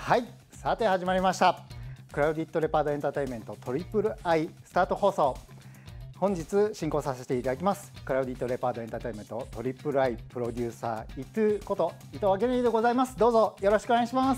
はい、さて始まりました。クラウディットレパードエンターテインメントトリプル I スタート放送。本日進行させていただきますクラウディットレパードエンターテインメントトリプル I プロデューサー伊藤こと伊藤明美でございます。どうぞよろしくお願いします。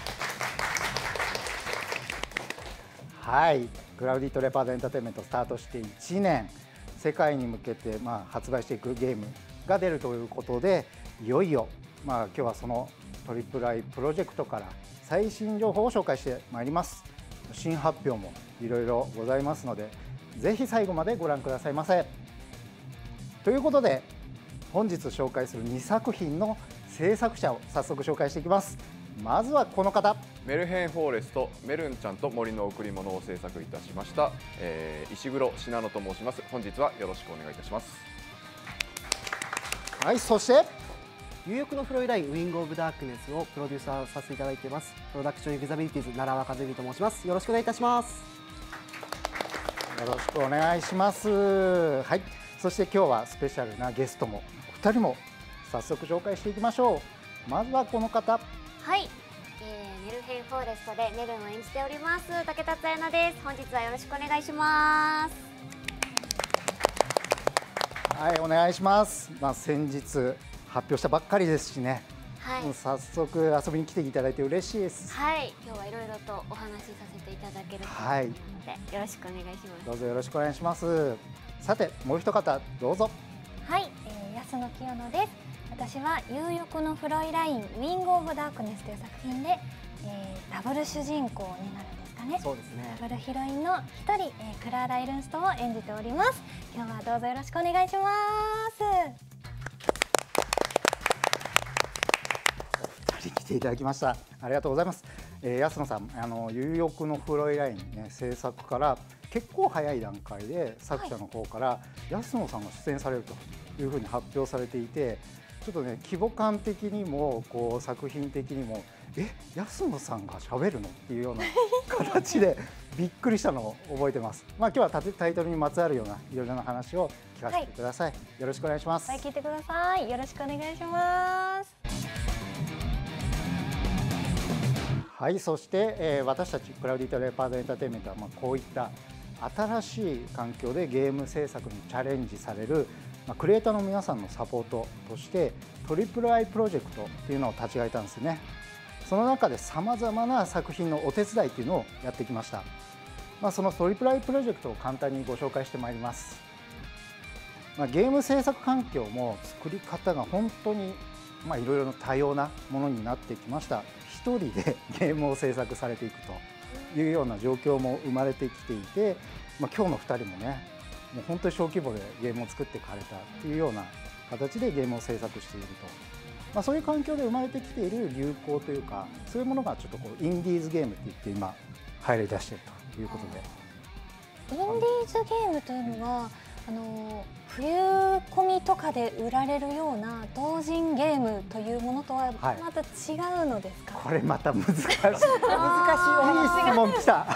はい、クラウディットレパードエンターテインメントスタートして1年、世界に向けて発売していくゲームが出るということで、いよいよ今日はそのトリプル I プロジェクトから最新情報を紹介してまいります。新発表もいろいろございますので、ぜひ最後までご覧くださいませ。ということで本日紹介する2作品の制作者を早速紹介していきます。まずはこの方、 メルヘンフォーレストメルンちゃんと森の贈り物を制作いたしました、石黒信濃と申します。本日はよろしくお願いいたします。 はい、そして有欲のフロイラインウィングオブダークネスをプロデューサーさせていただいていますプロダクションエグザビリティーズ奈良和美と申します。よろしくお願いいたします。 よろしくお願いします。はい、そして今日はスペシャルなゲストもお二人も早速紹介していきましょう。まずはこの方、 はい、メルヘンフォーレストでメルンを演じております竹達彩奈です。本日はよろしくお願いします。 はい、お願いします。先日発表したばっかりですしね、 はい、 もう早速遊びに来ていただいて嬉しいです。 はい、今日はいろいろとお話しさせていただけるということなので、よろしくお願いします。 どうぞよろしくお願いします。さてもう一方どうぞ。 はい、安野清乃です。私は有欲のフロイラインウィングオブダークネスという作品で、ダブル主人公になるんですかね。 そうですね。 ダブルヒロインの一人、クラーラ・エルンストを演じております。今日はどうぞよろしくお願いします。 来ていただきました。ありがとうございます。安野さん、有欲のフロイライン、ね、制作から結構早い段階で作者の方から、安野さんが出演されるというふうに発表されていて、ちょっとね規模感的にもこう作品的にも安野さんが喋るのっていうような形でびっくりしたのを覚えてます。今日はタイトルにまつわるようないろいろな話を聞かせてください。よろしくお願いします。 はい、聞いてください。よろしくお願いします。 はい、そして、私たちクラウディットレパードエンターテインメントは、こういった新しい環境でゲーム制作にチャレンジされる、クリエイターの皆さんのサポートとしてトリプル I プロジェクトっていうのを立ち上げたんですね。その中でさまざまな作品のお手伝いっていうのをやってきました。そのトリプル I プロジェクトを簡単にご紹介してまいります。ゲーム制作環境も作り方が本当にいろいろな多様なものになってきました。一人でゲームを制作されていくというような状況も生まれてきていて、今日の2人もね、もう本当に小規模でゲームを作っていかれたというような形でゲームを制作していると、そういう環境で生まれてきている流行というか、そういうものがちょっとこうインディーズゲームって言って今入り出しているということで。 インディーズゲームというのは冬コミとかで売られるような同人ゲームというものとはまた違うのですか？ これまた難しい。難しいいい質問きた。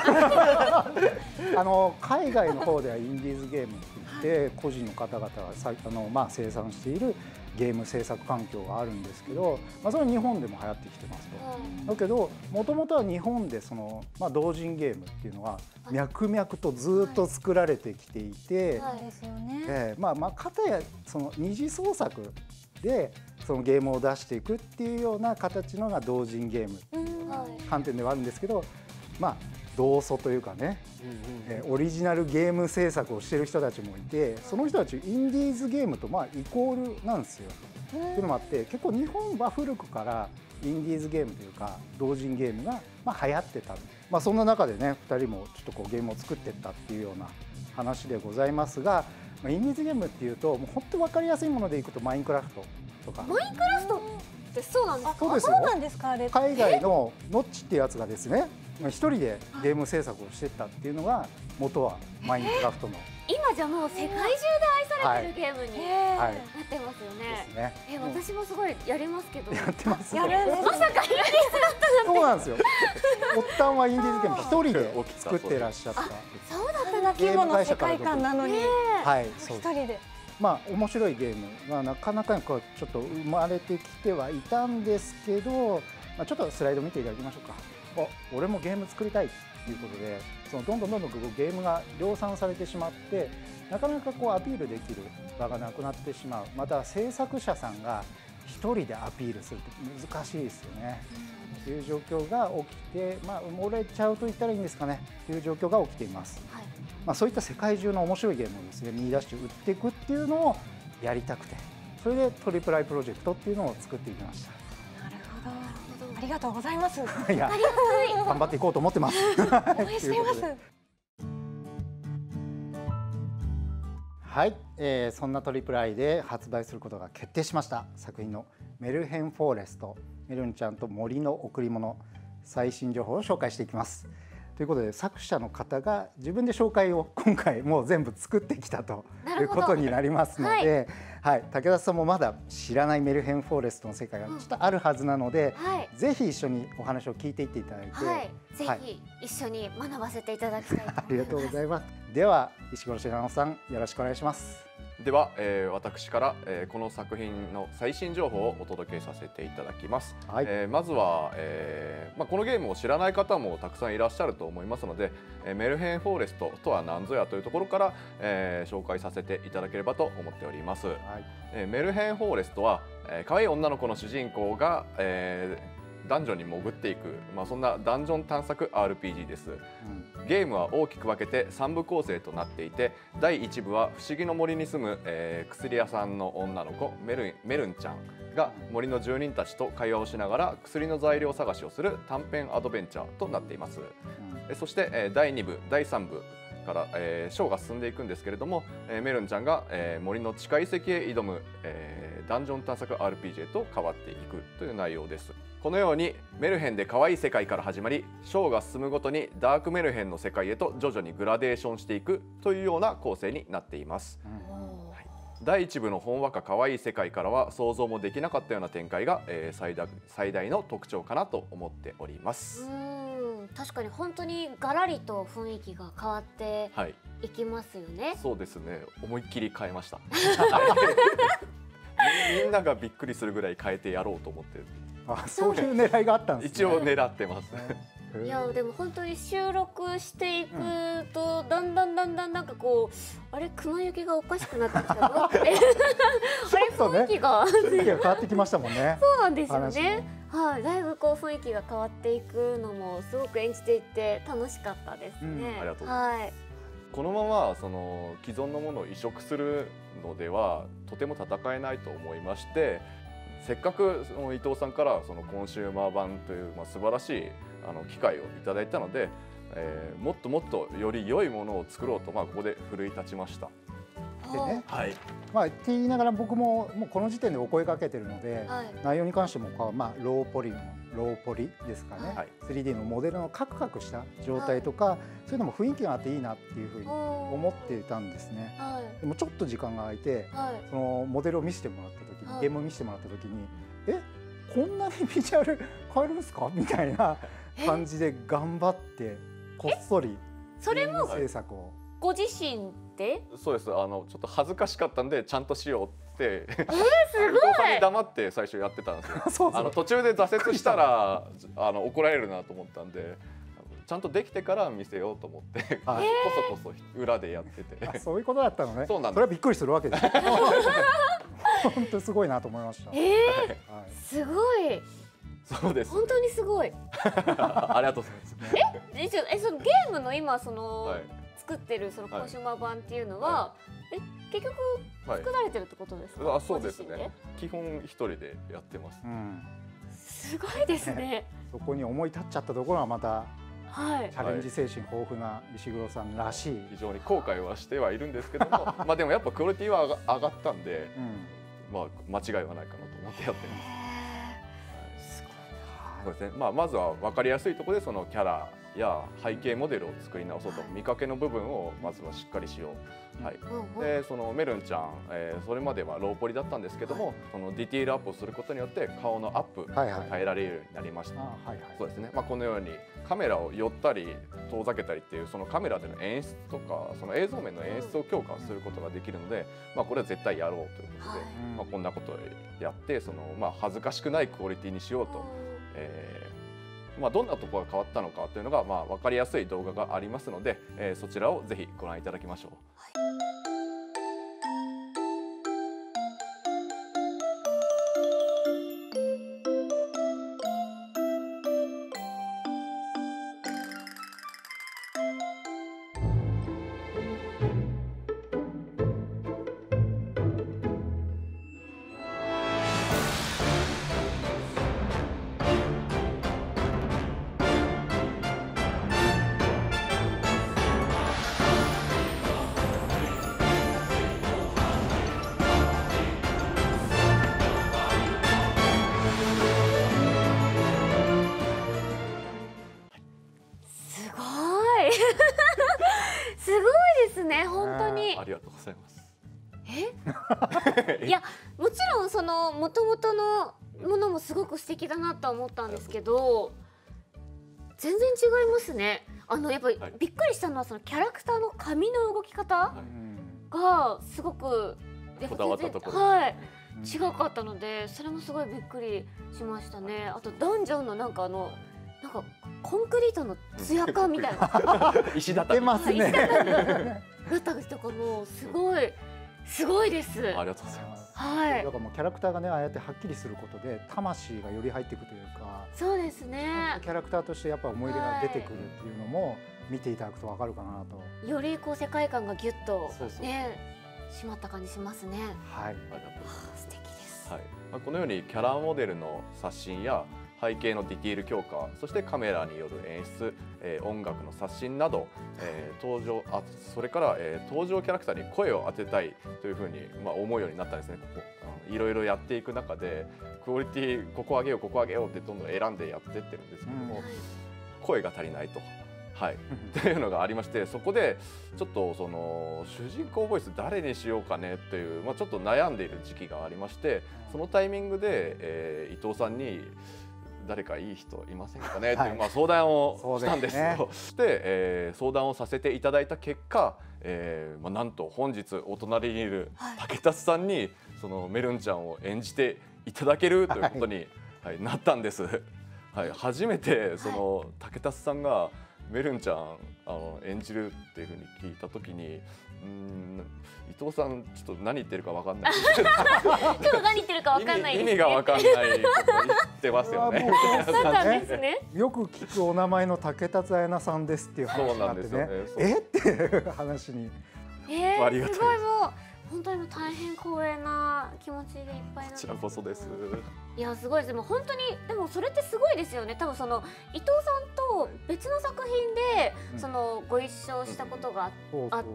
海外の方ではインディーズゲームって言って個人の方々が生産しているゲーム制作環境があるんですけど、それは日本でも流行ってきてますと。だけどもともとは日本で同人ゲームっていうのは脈々とずっと作られてきていて、片やその二次創作でそのゲームを出していくっていうような形のが同人ゲームっていうような観点ではあるんですけど、同祖というかね、オリジナルゲーム制作をしている人たちもいて、その人たちインディーズゲームとイコールなんですよ。っていうのもあって、結構日本は古くからインディーズゲームというか同人ゲームが流行ってた、そんな中でね2人もちょっとこうゲームを作っていったっていうような話でございますが、インディーズゲームっていうともう本当に分かりやすいものでいくとマインクラフトとか。 マインクラフトってそうなんですか？ そうですよ。 そうなんですか？あれ海外のノッチっていうやつがですね、一人でゲーム制作をしてったっていうのが元はマインクラフトの。 今じゃもう世界中で愛されてるゲームになってますよね。私もすごいやりますけど。 やってます。 やるんです。 まさかインディーズだったなんて。 そうなんですよ。発端はインディーズゲーム一人で作ってらっしゃった。 そうだったな、規模の世界観なのに。 はい、そう。 一人で。 面白いゲームがなかなかちょっと生まれてきてはいたんですけど、 ちょっとスライド見ていただきましょうか。俺もゲーム作りたいということで、どんどんゲームが量産されてしまって、なかなかアピールできる場がなくなってしまう。また制作者さんが一人でアピールするって難しいですよね。という状況が起きて、埋もれちゃうと言ったらいいんですかね。という状況が起きています。そういった世界中の面白いゲームをですね、見出して売っていくっていうのをやりたくて、それでトリプルアイプロジェクトっていうのを作っていきました。 なるほど。ありがとうございます。 いや、頑張っていこうと思ってます。 応援しています。 はい、そんなトリプルアイで発売することが決定しました作品のメルヘンフォーレスト、メルンちゃんと森の贈り物、最新情報を紹介していきます。ということで、作者の方が自分で紹介を今回もう全部作ってきたということになりますので、はい、武田さんもまだ知らないメルヘンフォーレストの世界がちょっとあるはずなので、ぜひ一緒にお話を聞いていっていただいて、 ぜひ一緒に学ばせていただきたいと思います。 ありがとうございます。では石黒信濃さん、よろしくお願いします。 では、私から、この作品の最新情報をお届けさせていただきます。まずは、このゲームを知らない方もたくさんいらっしゃると思いますので、メルヘンフォーレストとは何ぞやというところから、紹介させていただければと思っております。メルヘンフォーレストは、可愛い女の子の主人公が、ダンジョンに潜っていく、そんなダンジョン探索 RPG です。ゲームは大きく分けて3部構成となっていて、第1部は不思議の森に住む、薬屋さんの女の子メルンちゃんが森の住人たちと会話をしながら薬の材料探しをする短編アドベンチャーとなっています。そして、第2部第3部から、ショーが進んでいくんですけれども、メルンちゃんが、森の地下遺跡へ挑む、ダンジョン探索 RPG へと変わっていくという内容です。このようにメルヘンで可愛い世界から始まり、ショーが進むごとにダークメルヘンの世界へと徐々にグラデーションしていくというような構成になっています。第1部のほんわか可愛い世界からは想像もできなかったような展開が、最大の特徴かなと思っております。 確かに本当にガラリと雰囲気が変わっていきますよね。 そうですね、思いっきり変えました。みんながびっくりするぐらい変えてやろうと思ってる。 そういう狙いがあったんですね。 一応狙ってますね。 いやでも本当に収録していくと、だんだんなんかあれ熊行きがおかしくなってきたぞってあれ雰囲気が変わってきましたもんね。 そうなんですよね。だいぶ雰囲気が変わっていくのもすごく演じていて楽しかったですね。 ありがとうございます。このまま既存のものを移植するのではとても戦えないと思いまして、せっかく伊藤さんからコンシューマー版という素晴らしい機会をいただいたので、もっともっとより良いものを作ろうと、ここで奮い立ちました。 でね、って言いながら僕ももうこの時点でお声かけてるので、内容に関してもローポリですかね、3D のモデルのカクカクした状態とか、そういうのも雰囲気があっていいなっていうふうに思っていたんですね。でもちょっと時間が空いて、そのモデルを見せてもらった時に、ゲームを見せてもらった時にこんなにビジュアル変えるんですかみたいな感じで頑張ってこっそりそれも制作をご自身で？ そうです。ちょっと恥ずかしかったんでちゃんとしようってすごい伊藤さんに黙って最初やってたんですよ。途中で挫折したら怒られるなと思ったんで、ちゃんとできてから見せようと思ってこそこそ裏でやってて。 そういうことだったのね。 そうなんです。 それはびっくりするわけです本当すごいなと思いました。 すごい。 そうです。 本当にすごい。 ありがとうございます。 そのゲームの今作ってるコンシューマー版っていうのは、結局作られてるってことですか？ そうですね。基本一人でやってます。 すごいですね。 そこに思い立っちゃったところはまたチャレンジ精神豊富な石黒さんらしい。 非常に後悔はしてはいるんですけども、でもやっぱクオリティは上がったんで、間違いはないかなと思ってやってます。そうですね。まずは分かりやすいところでそのキャラや背景モデルを作り直そうと、見かけの部分をまずはしっかりしよう。でそのメルンちゃん、それまではローポリだったんですけども、そのディティールアップをすることによって顔のアップが変えられるようになりました。そうですね。このようにカメラを寄ったり遠ざけたりっていうそのカメラでの演出とかその映像面の演出を強化することができるので、これは絶対やろうということで、こんなことをやって恥ずかしくないクオリティにしようとどんなところが変わったのかというのが分かりやすい動画がありますので、そちらをぜひご覧いただきましょう。 すごいですね、本当に。 ありがとうございます。 いや、もちろんその元々のものもすごく素敵だなとは思ったんですけど、全然違いますね。やっぱりびっくりしたのはそのキャラクターの髪の動き方がすごくこだわったところ、 違かったので、それもすごいびっくりしましたね。あとダンジョンのなんかコンクリートのツヤ感みたいな石畳ますね。 だったりとかもすごいです。 ありがとうございます。 はい。 だからもうキャラクターがね、ああやってはっきりすることで魂がより入っていくというか。 そうですね。 キャラクターとしてやっぱ思い入れが出てくるっていうのも見ていただくとわかるかなと。 よりこう世界観がギュッとね、締まった感じしますね。 はい。 素敵です。 はい。このようにキャラモデルの刷新や背景のディティール強化、そしてカメラによる演出、音楽の刷新など、それから、登場キャラクターに声を当てたいというふうに、思うようになったんですね。いろいろやっていく中でクオリティここ上げようここ上げようってどんどん選んでやってってるんですけども、声が足りないと。っていうのがありまして、そこでちょっとその主人公ボイス誰にしようかねっていう、ちょっと悩んでいる時期がありまして、そのタイミングで、伊藤さんに誰かいい人いませんかねっていう、相談をしたんですよ。して、相談をさせていただいた結果、なんと本日お隣にいる竹達さんにそのメルンちゃんを演じていただけるということに、なったんです。初めてその竹達さんがメルンちゃん演じるっていうふうに聞いたときに、伊藤さんちょっと何言ってるかわかんないちょっと何言ってるかわかんないですね。 意味がわかんないこと言ってますよね。 そうなんですね。 よく聞くお名前の竹達彩奈さんですっていう話になってね。っていう話に。 ありがとうございます。 もう本当に大変光栄な気持ちでいっぱいなんです。 こちらこそです。 いやすごいです。でも本当にでもそれってすごいですよね。多分その伊藤さんと別の作品でそのご一緒したことがあって、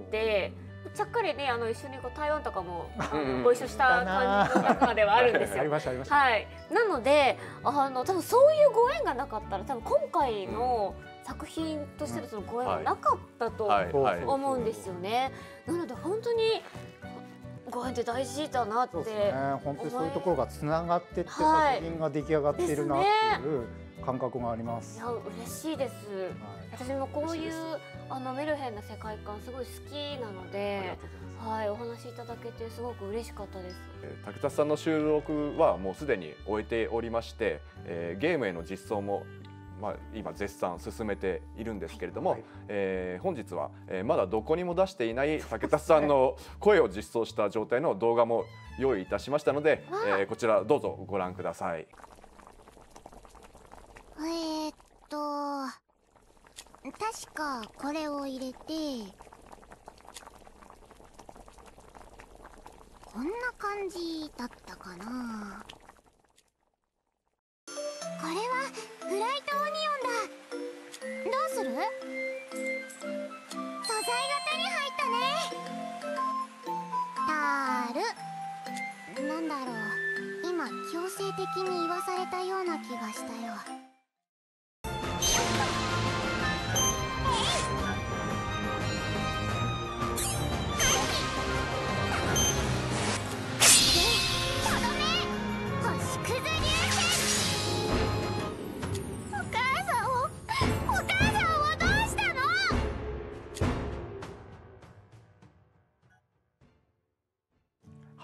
ちゃっかりね一緒に台湾とかもご一緒した感じの中ではあるんですよ。 ありましたありました。 はい。なので多分そういうご縁がなかったら多分今回の作品としてのそのご縁はなかったと思うんですよね。なので本当にご縁って大事だなって。 本当にそういうところがつながってって作品が出来上がっているなっていう感覚があります。 いや嬉しいです。私もこういうメルヘンな世界観すごい好きなので、お話しいただけてすごく嬉しかったです。 竹達さんの収録はもうすでに終えておりまして、ゲームへの実装も今絶賛進めているんですけれども、本日はまだどこにも出していない竹達さんの声を実装した状態の動画も用意いたしましたので、こちらどうぞご覧ください。 確かこれを入れてこんな感じだったかな。これはフライトオニオンだ。どうする？素材が手に入ったね。なんだろう、今強制的に言わされたような気がしたよ。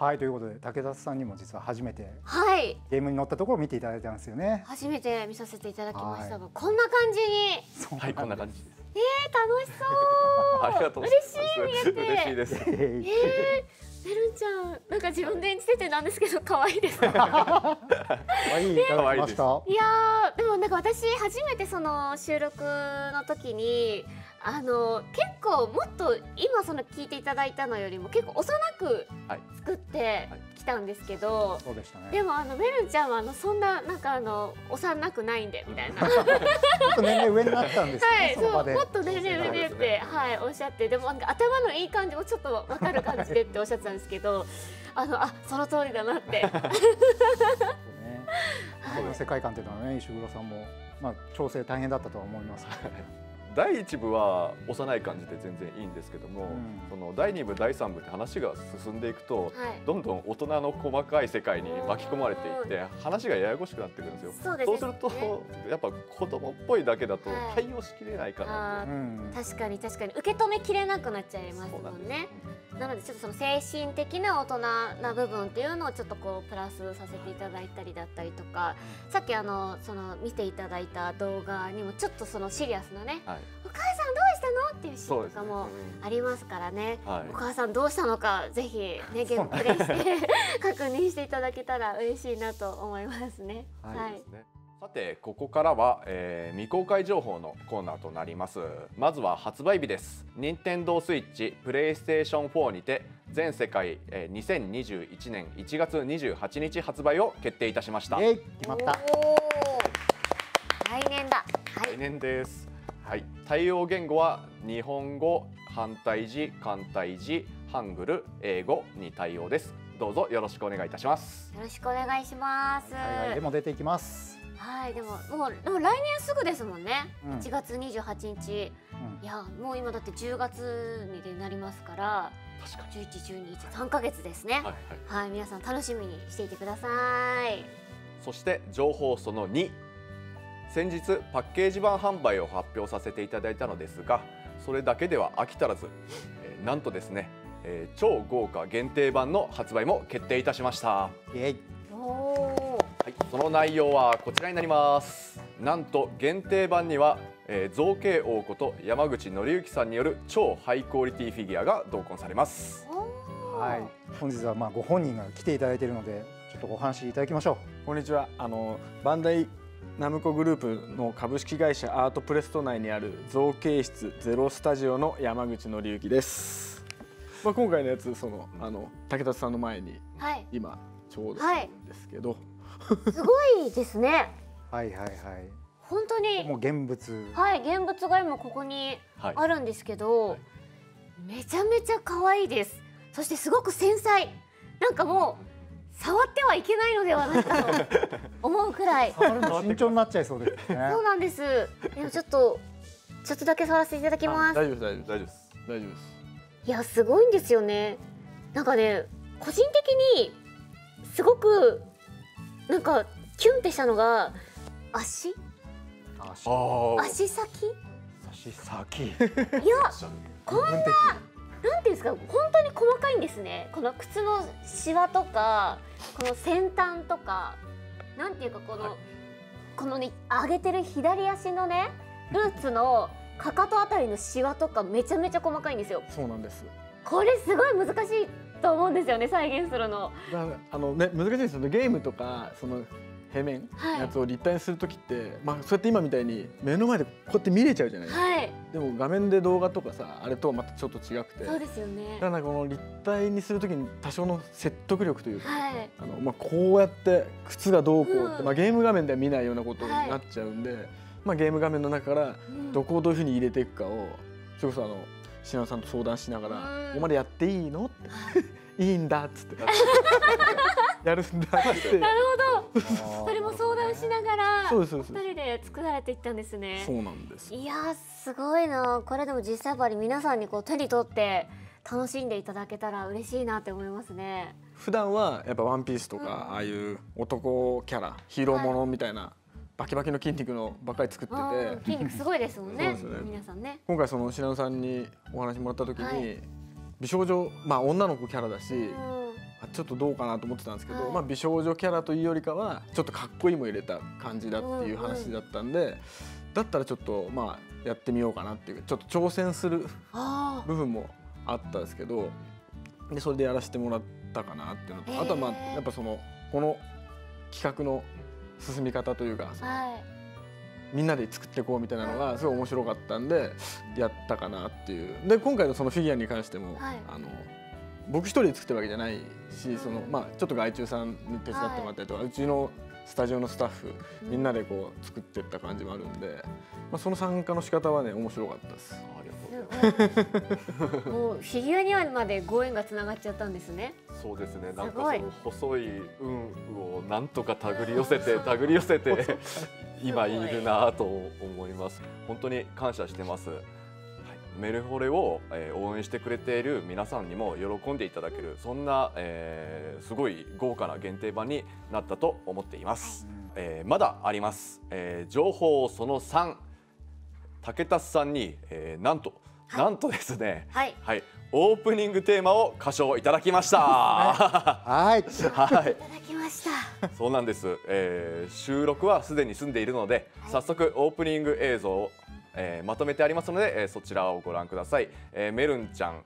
はい、ということで武田さんにも実は初めてはいゲームに乗ったところを見ていただいたんですよね。 初めて見させていただきましたが、 はこんな感じにはい、こんな感じです。 楽しそうありがとうございます。 嬉しい見れて嬉しいです。 メルンちゃんなんか自分で演じててなんですけど可愛いですね可愛いいただきました。 いやーでもなんか私初めてその収録の時に結構もっと今その聞いていただいたのよりも結構幼く作ってきたんですけど、 そうでしたね。 でもメルンちゃんはそんななんか幼くないんでみたいなちょっと年齢上になったんですよはいね。その場でそうもっと年齢上でってはいおっしゃって、でもなんか頭のいい感じもちょっとわかる感じでっておっしゃってたんですけどその通りだなってこの世界観というのはね、石黒さんも調整大変だったとは思います。 第1部は幼い感じで全然いいんですけども、その第2部第3部って話が進んでいくと、どんどん大人の細かい世界に巻き込まれていって話がややこしくなってくるんですよ。そうするとやっぱ子供っぽいだけだと対応しきれないかなと。 確かに受け止めきれなくなっちゃいますもんね。なのでちょっとその精神的な大人な部分っていうのをちょっとこうプラスさせていただいたりだったりとか、さっきその見ていただいた動画にもちょっとそのシリアスなね、お母さんどうしたのっていうシーンとかもありますからね、お母さんどうしたのかぜひねゲームプレイして確認していただけたら嬉しいなと思いますね。 さてここからは、未公開情報のコーナーとなります。まずは発売日です。任天堂スイッチプレイステーション4にて全世界、2021年1月28日発売を決定いたしました。 決まった。 来年だ。 来年です。はい、対応言語は日本語、繁体字、簡体字、ハングル、英語に対応です。どうぞよろしくお願いいたします。 よろしくお願いします。 海外でも出ていきます。 はい、でも来年すぐですもんね。1月28日。いやもう今だって10月になりますから。11、12、3ヶ月ですね。はい、皆さん楽しみにしていてください。 そして情報その2。先日パッケージ版販売を発表させていただいたのですが、それだけでは飽き足らず、なんとですね、超豪華限定版の発売も決定いたしました。はい、その内容はこちらになります。なんと限定版には、造形王こと山口紀之さんによる超ハイクオリティフィギュアが同梱されます。 はい、本日はご本人が来ていただいているのでちょっとお話いただきましょう。こんにちは。バンダイナムコグループの株式会社アートプレスト内にある造形室ゼロスタジオの山口紀之です。今回のやつ武田さんの前に今ちょうどあるんですけど、 すごいですね。 はい本当にもう現物現物が今ここにあるんですけど、めちゃめちゃ可愛いです。そしてすごく繊細、なんかもう触ってはいけないのではないかと思うくらい慎重になっちゃいそうですね。 そうなんです。でもちょっとだけ触らせていただきます。 大丈夫です。 いやすごいんですよね。なんかね個人的にすごくなんかキュンってしたのが足先。いやこんななんていうんですか、本当に細かいんですね。この靴のシワとかこの先端とかなんていうかこのね上げてる左足のねルーツのかかとあたりのシワとかめちゃめちゃ細かいんですよ。 そうなんです。 これすごい難しいと思うんですよね、再現するの。 難しいですよね。ゲームとか平面のやつを立体にするときって、そうやって今みたいに目の前でこうやって見れちゃうじゃないですか。でも画面で動画とかさ、あれとはまたちょっと違くて、 そうですよね。 だからこの立体にするときに多少の説得力というか、こうやって靴がどうこうって、ゲーム画面では見ないようなことになっちゃうんで、ゲーム画面の中からどこをどういうふうに入れていくかをそれこそ品川さんと相談しながら「ここまでやっていいの?」って「いいんだ」っつってやるんだって。 なるほど。それも相談しながら 2 人で作られていったんですね。 そうなんです。 いやすごいな。これでも実際やっぱり皆さんに手に取って楽しんでいただけたら嬉しいなって思いますね。 普段はやっぱワンピースとかああいう男キャラヒーローものみたいなバキバキの筋肉のばっかり作ってて、 筋肉すごいですもんね。皆さんね。 今回品野さんにお話もらった時に美少女女の子キャラだしちょっとどうかなと思ってたんですけど、まあ美少女キャラというよりかはちょっとかっこいいも入れた感じだっていう話だったんで、だったらちょっとまあやってみようかなっていう、ちょっと挑戦する部分もあったんですけど、でそれでやらせてもらったかなっていうのと、あとはまあやっぱこの企画の進み方というか、みんなで作っていこうみたいなのがすごい面白かったんでやったかなっていう。で今回のそのフィギュアに関しても、僕一人で作ってるわけじゃないし、まあちょっと外注さんに手伝ってもらったりとか、うちのスタジオのスタッフみんなでこう作ってった感じもあるんで、まあその参加の仕方はね面白かったです。 もうフィギュアにまでご縁がつながっちゃったんですね。 そうですね。なんかその細い運をなんとか手繰り寄せて今いるなと思います。本当に感謝してます。メルホレを応援してくれている皆さんにも喜んでいただける、そんなすごい豪華な限定版になったと思っています。まだあります。情報その3、竹達さんになんとですね、オープニングテーマを歌唱いただきました。 はい、 いただきました。 そうなんです。収録はすでに済んでいるので、早速オープニング映像をまとめてありますので、そちらをご覧ください。メルンちゃん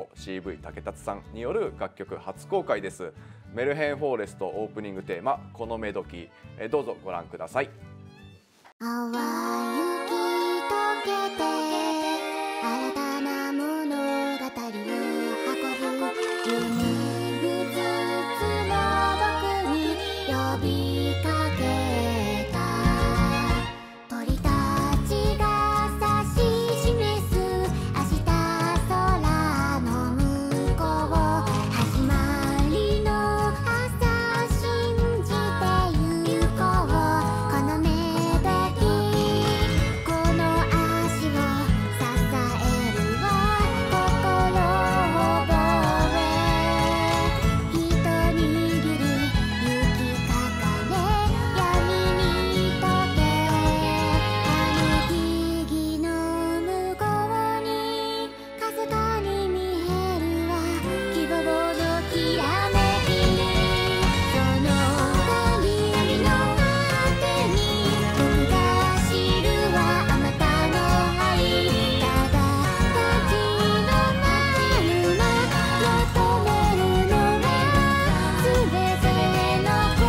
CV 竹達さんによる楽曲初公開です。メルヘンフォーレストオープニングテーマこのメドキ、どうぞご覧ください。 淡雪溶けて新たな物語を運ぶ、夢ぐずつの僕に呼びかけた鳥たちが指し示す明日空の向こう、始まりの朝信じてゆこう、このメドキ、この足を支えるわ心を覚え、一握り雪かかれ闇に溶け、あの木々の向こうにかすかに見えるわ希望のきらめき、その旅の果てに僕が知るはあなたの愛、ただ立ち止まるの求めるのは全ての答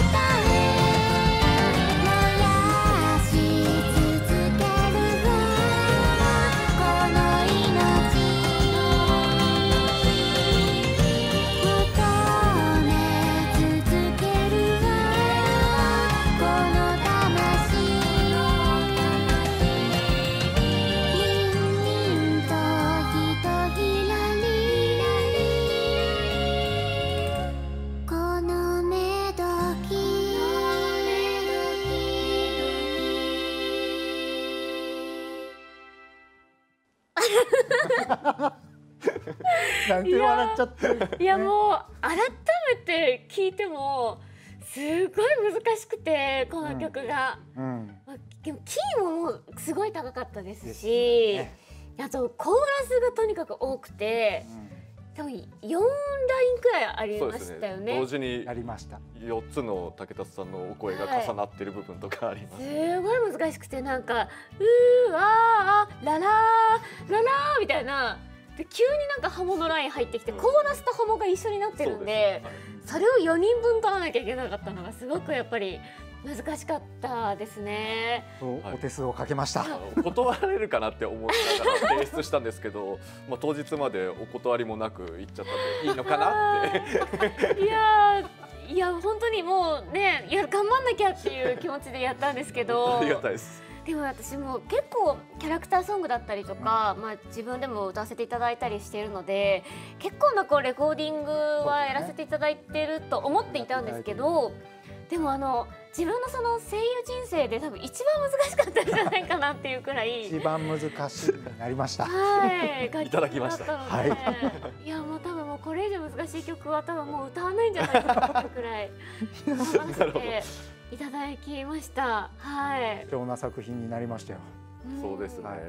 え、燃やし続けるわこの命、求め続けるわこの魂、凛々とひとひらりこのメドキ、 なんて笑っちゃってる。 いやもう改めて聞いてもすごい難しくて、この曲が、でもキーももうすごい高かったですし、あとコーラスがとにかく多くて、多分4ラインくらいありましたよね。 同時にやりました。 4つの竹達さんのお声が重なっている部分とかあります。 すごい難しくて、なんかうーわーララーララーみたいなで、急になんかハモのライン入ってきて、コーラスとハモが一緒になってるんで、それを4人分取らなきゃいけなかったのがすごくやっぱり難しかったですね。 お手数をかけました。 断られるかなって思いながら提出したんですけど、まあ当日までお断りもなく行っちゃったんでいいのかなっていや本当にもうね、頑張んなきゃっていう気持ちでやったんですけどありがたいです。 でも私も結構キャラクターソングだったりとか、まあ自分でも歌わせていただいたりしているので、結構なこうレコーディングはやらせていただいてると思っていたんですけど、でも自分のその声優人生で多分一番難しかったんじゃないかなっていうくらい一番難しいなりました。 いただきました。 いやもう多分もうこれ以上難しい曲は多分もう歌わないんじゃないかなっていうくらい頑張らせていただきました。はい。 貴重な作品になりましたよ。 そうですね。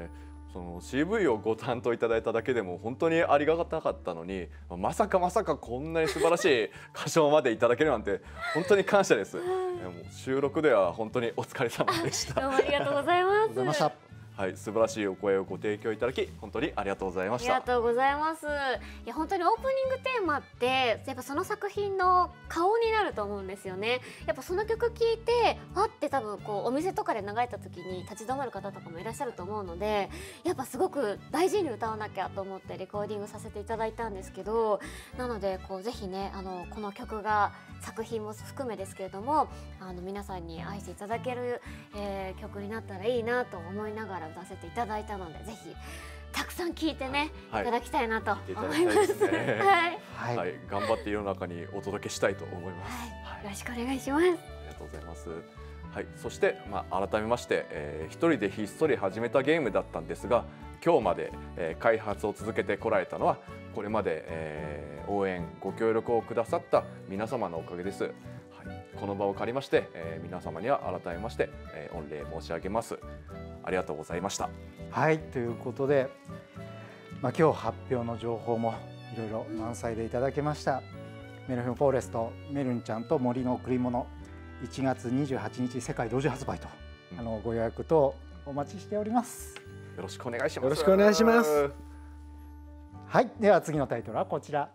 その CV をご担当いただいただけでも本当にありがたかったのに、まさかこんなに素晴らしい歌唱までいただけるなんて本当に感謝です。もう収録では本当にお疲れ様でした。 どうもありがとうございます。 はい、素晴らしいお声をご提供いただき本当にありがとうございました。 ありがとうございます。いや本当にオープニングテーマってやっぱその作品の顔になると思うんですよね。やっぱその曲聴いてわって多分こうお店とかで流れた時に立ち止まる方とかもいらっしゃると思うので、やっぱすごく大事に歌わなきゃと思ってレコーディングさせていただいたんですけど、なのでこうぜひねこの曲が作品も含めですけれども皆さんに愛していただける、曲になったらいいなと思いながら歌わせていただいたので、ぜひたくさん聴いてね、いただきたいなと思います。 はい、頑張って世の中にお届けしたいと思います。 よろしくお願いします。ありがとうございます。はい、そして改めまして一人でひっそり始めたゲームだったんですが、今日まで開発を続けてこられたのはこれまで応援ご協力をくださった皆様のおかげです。この場を借りまして、皆様には改めまして、御礼申し上げます。ありがとうございました。 はい、ということで、今日発表の情報もいろいろ満載でいただけました。メルヘンフォーレストメルンちゃんと森の贈り物1月28日世界同時発売と、ご予約とお待ちしております。 よろしくお願いします。 よろしくお願いします。 はい、では次のタイトルはこちら。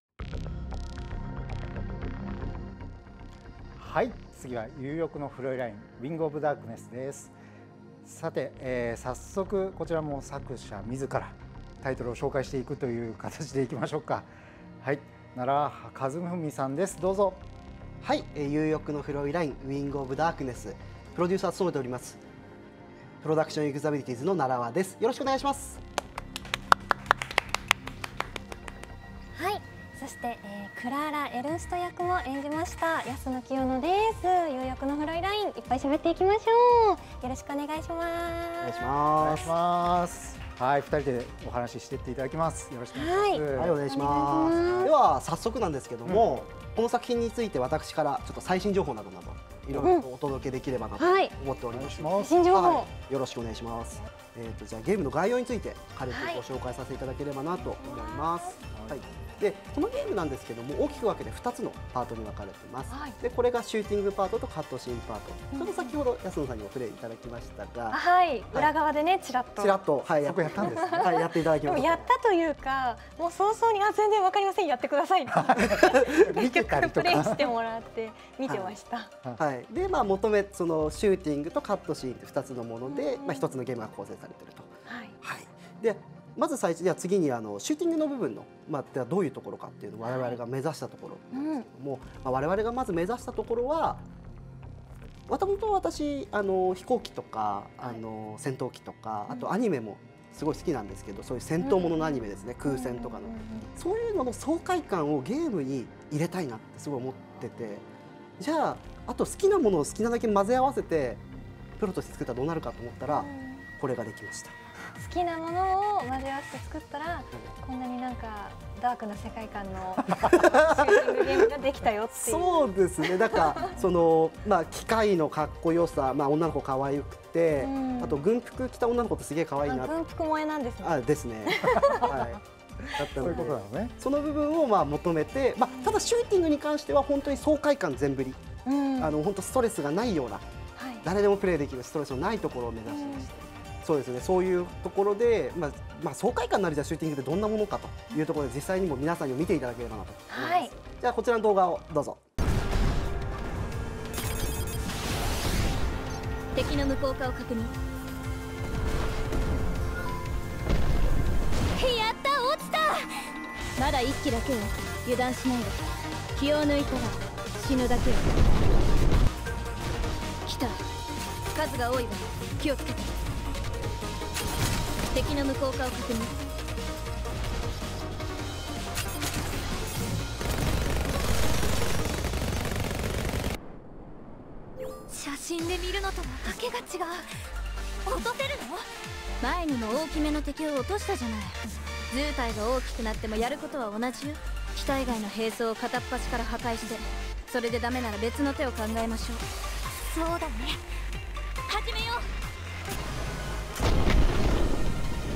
はい、次は有翼のフロイラインウィングオブダークネスです。さて、早速こちらも作者自らタイトルを紹介していくという形でいきましょうか。はい、奈良和文さんです。どうぞ。 はい、有翼のフロイラインウィングオブダークネスプロデューサーを務めておりますプロダクションエグザビリティーズの奈良和です。よろしくお願いします。 はい、そして、クラーラ・エルンスト役も演じました安野清乃です。有翼のフロイラインいっぱい喋っていきましょう。よろしくお願いします。 お願いします。 お願いします。はい、2人でお話ししていっていただきます。よろしくお願いします。 はい、お願いします。では早速なんですけども、この作品について私からちょっと最新情報などいろいろとお届けできればなと思っております。 最新情報、 よろしくお願いします。じゃあゲームの概要について軽くご紹介させていただければなと思います。はい。でこのゲームなんですけども大きく分けて2つのパートに分かれています。でこれがシューティングパートとカットシーンパート。ちょっと先ほど安野さんにもプレイいただきましたが、 はい、裏側でねちらっとはいやったんです。はい、やっていただきました。 やったというかもう早々に全然わかりません、やってください。結局プレイしてもらって見てました。 はい。で求めそのシューティングとカットシーンって2つのもので1つのゲームが構成されていると。はい。でまず最初では次にシューティングの部分のではどういうところかっていうのを我々が目指したところなんですけども、我々がまず目指したところはもともと私飛行機とか戦闘機とかあとアニメもすごい好きなんですけど、そういう戦闘もののアニメですね、空戦とかのそういうのの爽快感をゲームに入れたいなってすごい思ってて、じゃあと好きなものを好きなだけ混ぜ合わせてプロとして作ったらどうなるかと思ったらこれができました。 好きなものを混ぜ合わせて作ったらこんなになんかダークな世界観のシューティングゲームができたよっていう。 そうですね。だから機械のかっこよさ、女の子可愛くて、あと軍服着た女の子ってすげえ可愛いな。 軍服萌えなんですね。 ですね。はい。だったのでその部分を求めて、ただシューティングに関しては本当に爽快感全振り、本当ストレスがないような、誰でもプレイできるストレスのないところを目指してました。そうですね、そういうところで、爽快感のあるシューティングってどんなものかというところで実際にも皆さんにも見ていただければなと思います。じゃあこちらの動画をどうぞ。 敵の無効化を確認。やった、落ちた。まだ1機だけよ。油断しないで。気を抜いたら死ぬだけよ。来た。数が多いわ。気をつけて。敵の無効化を確認。写真で見るのとはわけが違う。落とせるの？前にも大きめの敵を落としたじゃない。図体が大きくなってもやることは同じよ。機体外の兵装を片っ端から破壊して、それでダメなら別の手を考えましょう。そうだね。始めよう。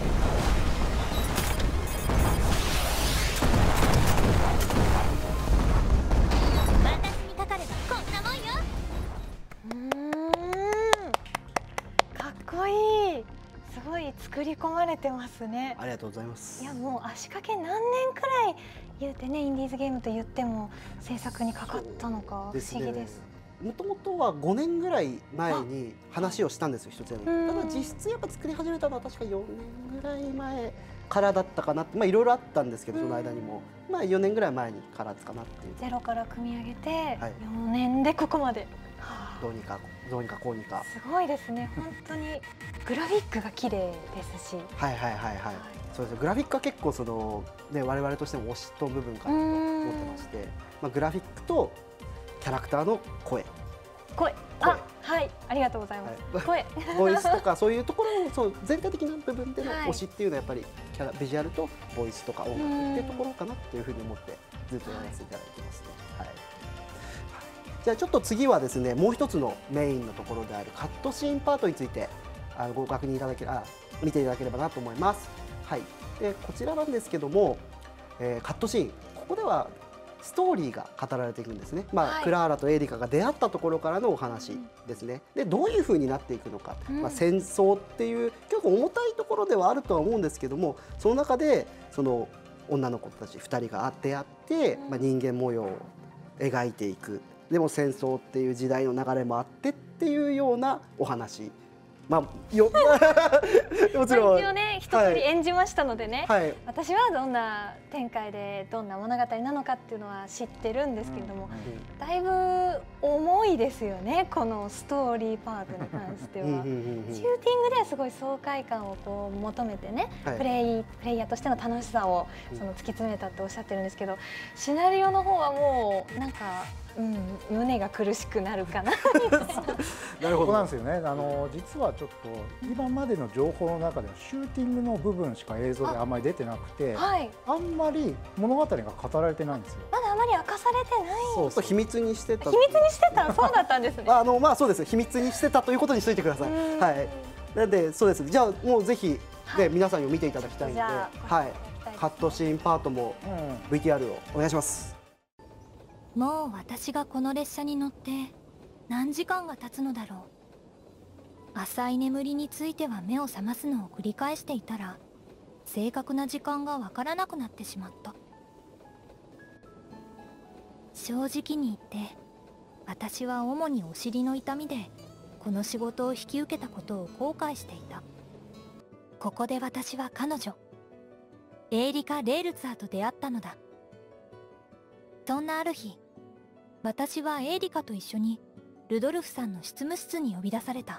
い作り込まれてますね。 ありがとうございます。 いやもう足掛け何年くらい言うてね、インディーズゲームと言っても制作にかかったのか不思議です。 もともとは5年ぐらい前に話をしたんですよ、一つやる。ただ実質やっぱ作り始めたのは確か4年ぐらい前からだったかなって、まあいろいろあったんですけど、その間にもまあ4年ぐらい前にからかなっていう。 ゼロから組み上げて4年でここまで。 どうにかこうにか。 すごいですね。本当にグラフィックが綺麗ですし。 はいはいはいはい。そうです。グラフィックは結構そのね、我々としても推しと部分かなと思ってまして、まあグラフィックとキャラクターの声。 あ、はい、ありがとうございます。声。 ボイスとかそういうところのそう全体的な部分での推しっていうのはやっぱりキャラビジュアルとボイスとか音楽っていうところかなっていうふうに思ってずっとやらせていただいてますね。はい。じゃあちょっと次はですね、もう一つのメインのところであるカットシーンパートについてご確認いただけ見ていただければなと思います。はい。でこちらなんですけども、カットシーンここではストーリーが語られていくんですね。まあ、クラーラとエリカが出会ったところからのお話ですね。でどういうふうになっていくのか、まあ、戦争っていう結構重たいところではあるとは思うんですけども、その中でその女の子たち2人が出会って、まあ、人間模様を描いていく。でも戦争っていう時代の流れもあってっていうようなお話。まあ、もちろん一応ね一通り演じましたのでね、私はどんな展開でどんな物語なのかっていうのは知ってるんですけれども、だいぶ重いですよね、このストーリーパートに関しては。シューティングではすごい爽快感をこう求めてね、プレイヤーとしての楽しさをその突き詰めたっておっしゃってるんですけど、シナリオの方はもうなんか。胸が苦しくなるかななるほどなんですよね。実はちょっと今までの情報の中ではシューティングの部分しか映像であんまり出てなくて、あんまり物語が語られてないんですよ。 まだあまり明かされてない。 そう秘密にしてた。 秘密にしてた。そうだったんですね。 まあそうです。秘密にしてたということにしといてください。はい。なんでそうです。じゃあもうぜひで皆さんに見ていただきたいので、はい。カットシーンパートも VTR をお願いします。 もう私がこの列車に乗って何時間が経つのだろう。浅い眠りについては目を覚ますのを繰り返していたら正確な時間がわからなくなってしまった。正直に言って私は主にお尻の痛みでこの仕事を引き受けたことを後悔していた。ここで私は彼女エーリカ・レールツァーと出会ったのだ。そんなある日、私はエーリカと一緒にルドルフさんの執務室に呼び出された。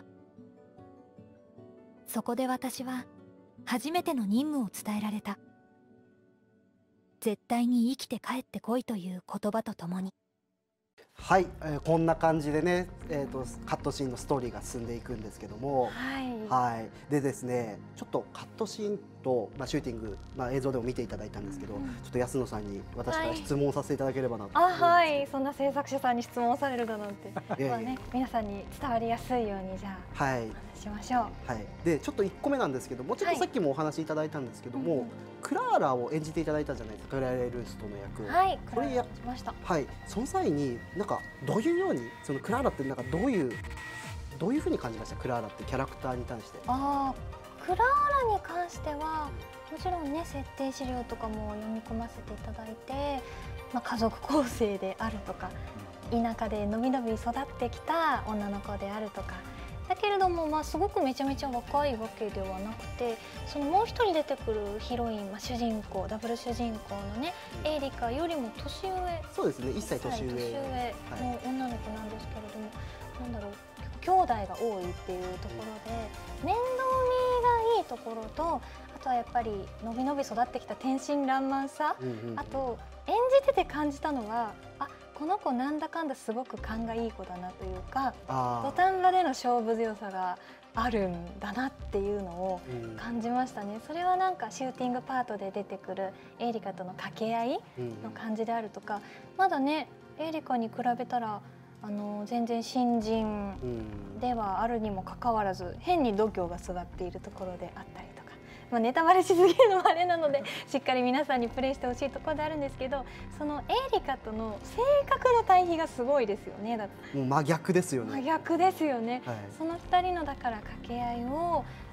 そこで私は初めての任務を伝えられた。絶対に生きて帰ってこいという言葉とともに。 はい、こんな感じでね、カットシーンのストーリーが進んでいくんですけども、はい、でですね、ちょっとカットシーンと、シューティング、映像でも見ていただいたんですけど、ちょっと安野さんに私から質問させていただければなと。 はい、そんな制作者さんに質問されるだなんて、まあね、皆さんに伝わりやすいようにじゃあ、はい、話しましょう。 はい、でちょっと1個目なんですけども、ちょっとさっきもお話しいただいたんですけども、クラーラを演じていただいたじゃないですか、クラーラ・ルーストの役を。 はい、これやりました。 はい、その際になんかどういうようにそのクラーラってなんかどういうふうに感じました？クラーラってキャラクターに対して。 クラーラに関してはもちろんね、設定資料とかも読み込ませていただいて、家族構成であるとか、田舎でのびのび育ってきた女の子であるとか。だけれども、すごくめちゃめちゃ若いわけではなくて、そのもう一人出てくるヒロイン、主人公、ダブル主人公のね、エーリカよりも年上、 そうですね、1歳年上の女の子なんですけれども、なんだろう、兄弟が多いっていうところで、面倒見がいいところと、あとはやっぱりのびのび育ってきた天真爛漫さ、あと演じてて感じたのは、この子なんだかんだすごく勘がいい子だなというか、土壇場での勝負強さがあるんだなっていうのを感じましたね。それはなんかシューティングパートで出てくるエーリカとの掛け合いの感じであるとか、まだねエーリカに比べたら全然新人ではあるにもかかわらず変に度胸が育っているところであったりとか、ネタバレしすぎるのもあれなのでしっかり皆さんにプレイしてほしいところであるんですけど、そのエーリカとの性格の対比がすごいですよね。だってもう真逆ですよね。 真逆ですよね。その2人のだから掛け合いを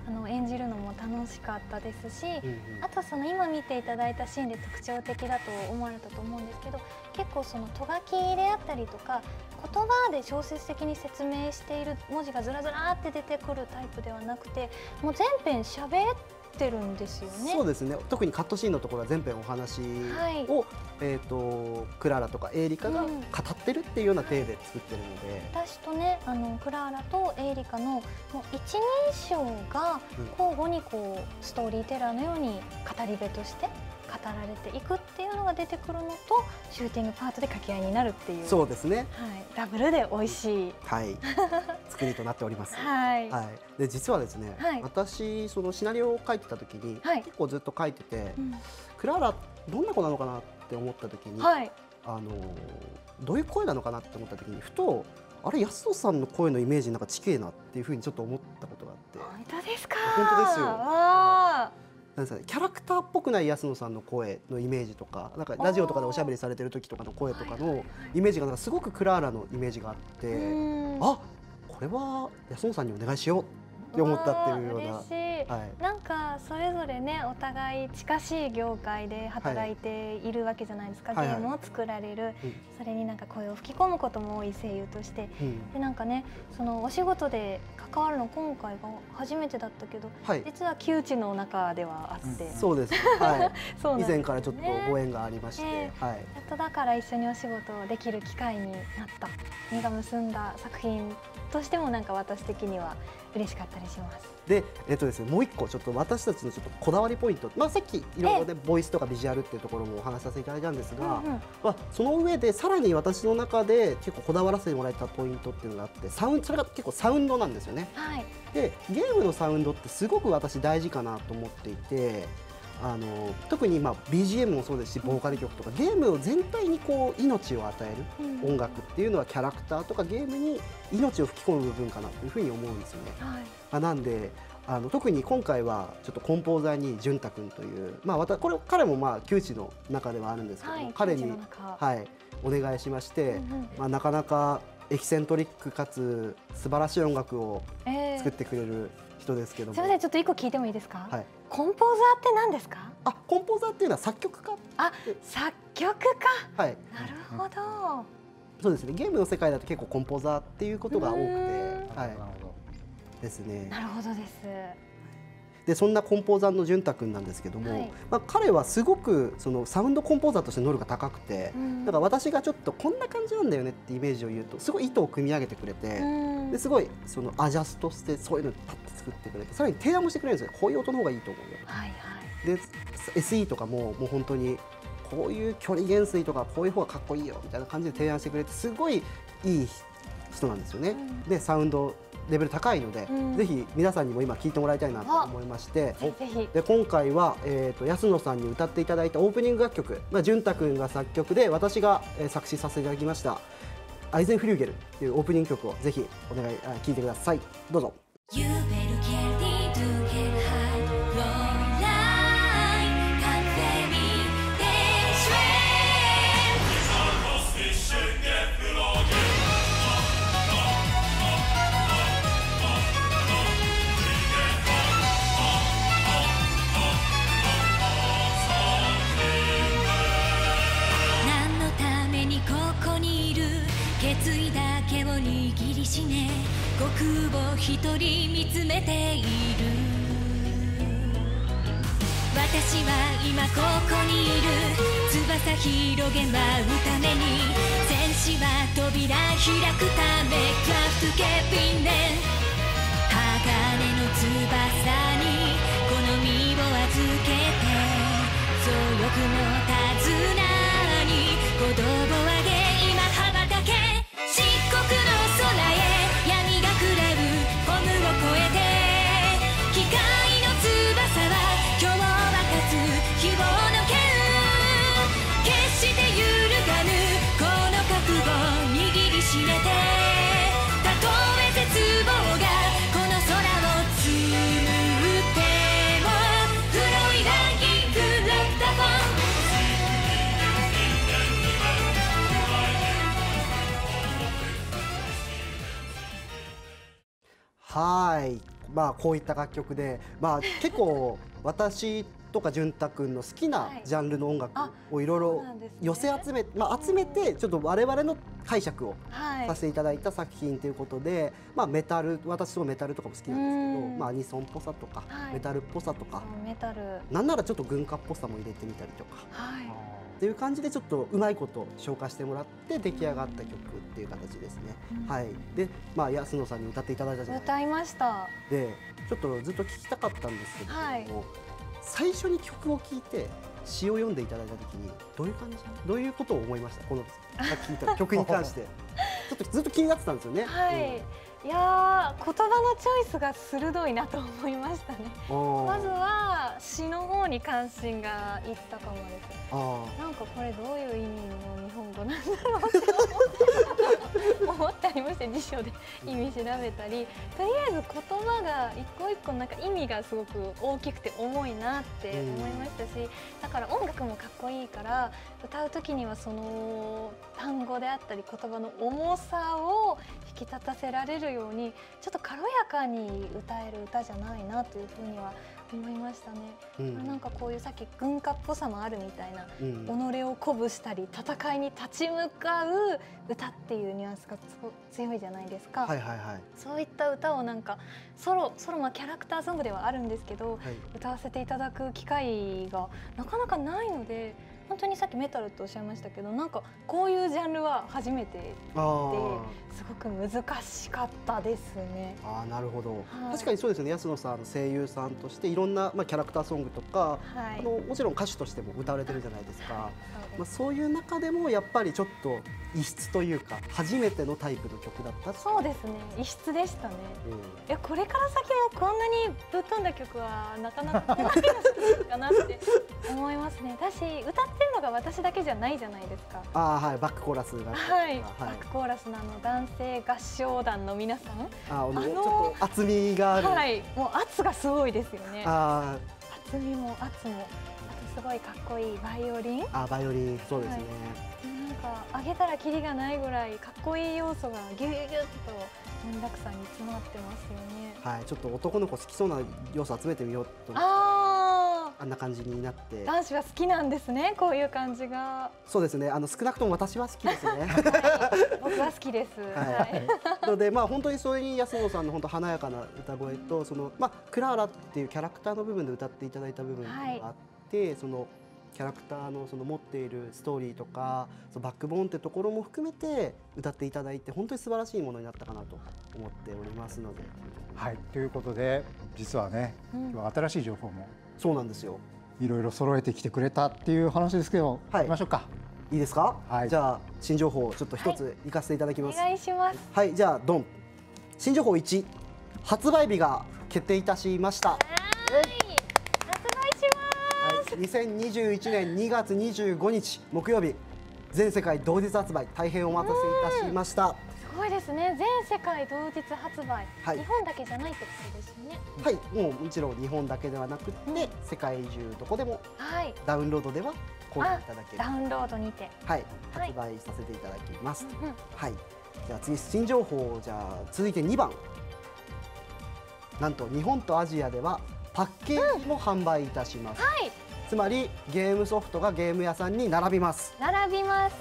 演じるのも楽しかったですし、あとその今見ていただいたシーンで特徴的だと思われたと思うんですけど、結構そのとがきであったりとか言葉で小説的に説明している文字がずらずらって出てくるタイプではなくて、もう全編喋ってるんですよね。 そうですね。特にカットシーンのところは全編お話を、クララとかエーリカが語ってるっていうような体で作ってるので、 私とねクラーラとエーリカのもう一人称が交互にこうストーリーテラーのように語り部として語られていくっていうのが出てくるのと、シューティングパートで掛け合いになるっていう、 そうですね、はい、 ダブルで美味しい、 はい、作りとなっております。 はい、 はい、で実はですね、はい、私そのシナリオを書いてた時に、はい、結構ずっと書いてて、クララどんな子なのかなって思った時に、はい、どういう声なのかなって思った時にふとあれ安野さんの声のイメージなんか近えなっていうふうにちょっと思ったことがあって。 本当ですか？ 本当ですよ。なんですかね、キャラクターっぽくない安野さんの声のイメージとか、なんかラジオとかでおしゃべりされてる時とかの声とかのイメージがなんかすごくクラーラのイメージがあって、あ、これは安野さんにお願いしようって思ったっていうような。 はい、なんかそれぞれねお互い近しい業界で働いているわけじゃないですか、はい、ゲームを作られる、それになんか声を吹き込むことも多い声優として、でなんかねそのお仕事で関わるの今回が初めてだったけど、はい、実は旧知の中ではあって、 そうです、はい、そう以前からちょっとご縁がありまして、はい、やっとだから一緒にお仕事をできる機会になった、実が結んだ作品としてもなんか私的には嬉しかったりします。 で、ですね、もう一個ちょっと私たちのちょっとこだわりポイント、さっきいろいろねボイスとかビジュアルっていうところもお話しさせていただいたんですが、その上でさらに私の中で結構こだわらせてもらえたポイントっていうのがあって、それが結構サウンドなんですよね。はい、でゲームのサウンドってすごく私大事かなと思っていて、特にBGM もそうですしボーカル曲とかゲームを全体にこう命を与える音楽っていうのはキャラクターとかゲームに命を吹き込む部分かなというふうに思うんですよね。はい、なんで特に今回はちょっとコンポーザーに潤太君という、彼も旧知の中ではあるんですけども、彼に、はい、お願いしまして、なかなかエキセントリックかつ素晴らしい音楽を作ってくれる人ですけども、 すみません、ちょっと一個聞いてもいいですか？はい、コンポーザーって何ですか？ コンポーザーっていうのは作曲家。 作曲家。はい。なるほど。 そうですね。ゲームの世界だと結構コンポーザーっていうことが多くて、はい。ですね。 なるほどです。 でそんなコンポーザーの潤太君なんですけども、彼はすごくそのサウンドコンポーザーとして能力が高くて、だから私がちょっとこんな感じなんだよねってイメージを言うとすごい意図を組み上げてくれて、ですごいそのアジャストしてそういうのをパッと作ってくれて、さらに提案もしてくれるんですよ。こういう音の方がいいと思うよ。はいはい。で SE とかもう本当にこういう距離減衰とかこういう方がかっこいいよみたいな感じで提案してくれて、すごいいい人なんですよね。でサウンドレベル高いので、ぜひ皆さんにも今聴いてもらいたいなと思いまして、で今回は、安野さんに歌っていただいたオープニング楽曲、潤太君が作曲で私が、作詞させていただきました「アイゼンフリューゲル」というオープニング曲をぜひ聴いてください。どうぞ。 決意だけを握りしめ悟空を一人見つめている。私は今ここにいる。翼広げ舞うために戦士は扉開くためクラフトケピンで鋼の翼にこの身を預けて総力の手綱に鼓動を上げ今羽ばたけ漆黒の空へ闇がくれるホムを越えて機械の翼は今日は勝つ希望の剣決して揺るがぬこの覚悟握りしめてたとえ絶望がこの空を紡ってもフロイダギングロッタフォンはい、 まあこういった楽曲で、まあ結構私とか潤太くんの好きなジャンルの音楽をいろいろ寄せ集め、まあ集めてちょっと我々の解釈をさせていただいた作品ということで、まあメタル、私もメタルとかも好きなんですけど、まあアニソンっぽさとかメタルっぽさとか、なんならちょっと軍歌っぽさも入れてみたりとか。っていう感じでちょっとうまいこと消化してもらって出来上がった曲っていう形ですね。はい。で、まあ安野さんに歌っていただいたじゃないですか。 歌いました。 で、ちょっとずっと聞きたかったんですけども、最初に曲を聴いて詩を読んでいただいた時にどういう感じ、どういうことを思いました？この聞いた曲に関して。ちょっとずっと気になってたんですよね。 はい。いやー、言葉のチョイスが鋭いなと思いましたね。まずは詩の方に関心がいったかもです。なんかこれどういう意味の日本語なんだろうって思ってありまして、辞書で意味調べたり、とりあえず言葉が一個一個なんか意味がすごく大きくて重いなって思いましたし、だから音楽もかっこいいから歌う時にはその単語であったり言葉の重さを引き立たせられるように、ちょっと軽やかに歌える歌じゃないなというふうには思いましたね。なんかこういうさっき軍歌っぽさもあるみたいな、己を鼓舞したり戦いに立ち向かう歌っていうニュアンスが強いじゃないですか。そういった歌をなんかソロはキャラクターソングではあるんですけど、歌わせていただく機会がなかなかないので、本当にさっきメタルっておっしゃいましたけど、なんかこういうジャンルは初めてですごく難しかったですね。 なるほど。確かにそうですよね。安野さん声優さんとしていろんなキャラクターソングとか、もちろん歌手としても歌われてるじゃないですか。そういう中でもやっぱりちょっと異質というか初めてのタイプの曲だった。 そうですね。異質でしたね。いや、これから先もこんなにぶっ飛んだ曲はなかなかないのかなって思いますね。だし歌ってるのが私だけじゃないじゃないですか。 はい、バックコーラスが。 はい、バックコーラスの男性合唱団の皆さん。 ちょっと厚みがある。 はい、もう圧がすごいですよね。 厚みも圧も、あとすごいかっこいいバイオリン。 バイオリン、そうですね。 なんか上げたらキリがないぐらいかっこいい要素がギュギュギュッと盛りだくさんに詰まってますよね。 はい、ちょっと男の子好きそうな要素集めてみようと。あんな感じになって。 男子は好きなんですね、こういう感じが。 そうですね。少なくとも私は好きですね。 僕は好きです。 ので、本当にそれに安野さんの本当華やかな歌声と、クラーラっていうキャラクターの部分で歌っていただいた部分があって、そのキャラクターのその持っているストーリーとか、そのバックボーンってところも含めて歌っていただいて、本当に素晴らしいものになったかなと思っておりますので。 はい、ということで実はね、今日は新しい情報もそうなんですよ。 いろいろ揃えてきてくれたっていう話ですけど、行きましょうか。 いいですか？じゃあ新情報をちょっと一ついかせていただきます。 お願いします。 はい、じゃあドン。新情報1、発売日が決定いたしました。2021年2月25日木曜日、全世界同日発売、大変お待たせいたしました。 すごいですね。全世界同日発売、日本だけじゃないってことですよね。 はい、もちろん日本だけではなくて、世界中どこでもダウンロードでは購入いただける。 ダウンロードにて、 はい、発売させていただきます。はい、じゃあ次新情報、じゃあ続いて2番。なんと日本とアジアではパッケージも販売いたします。つまりゲームソフトがゲーム屋さんに並びます。 並びます。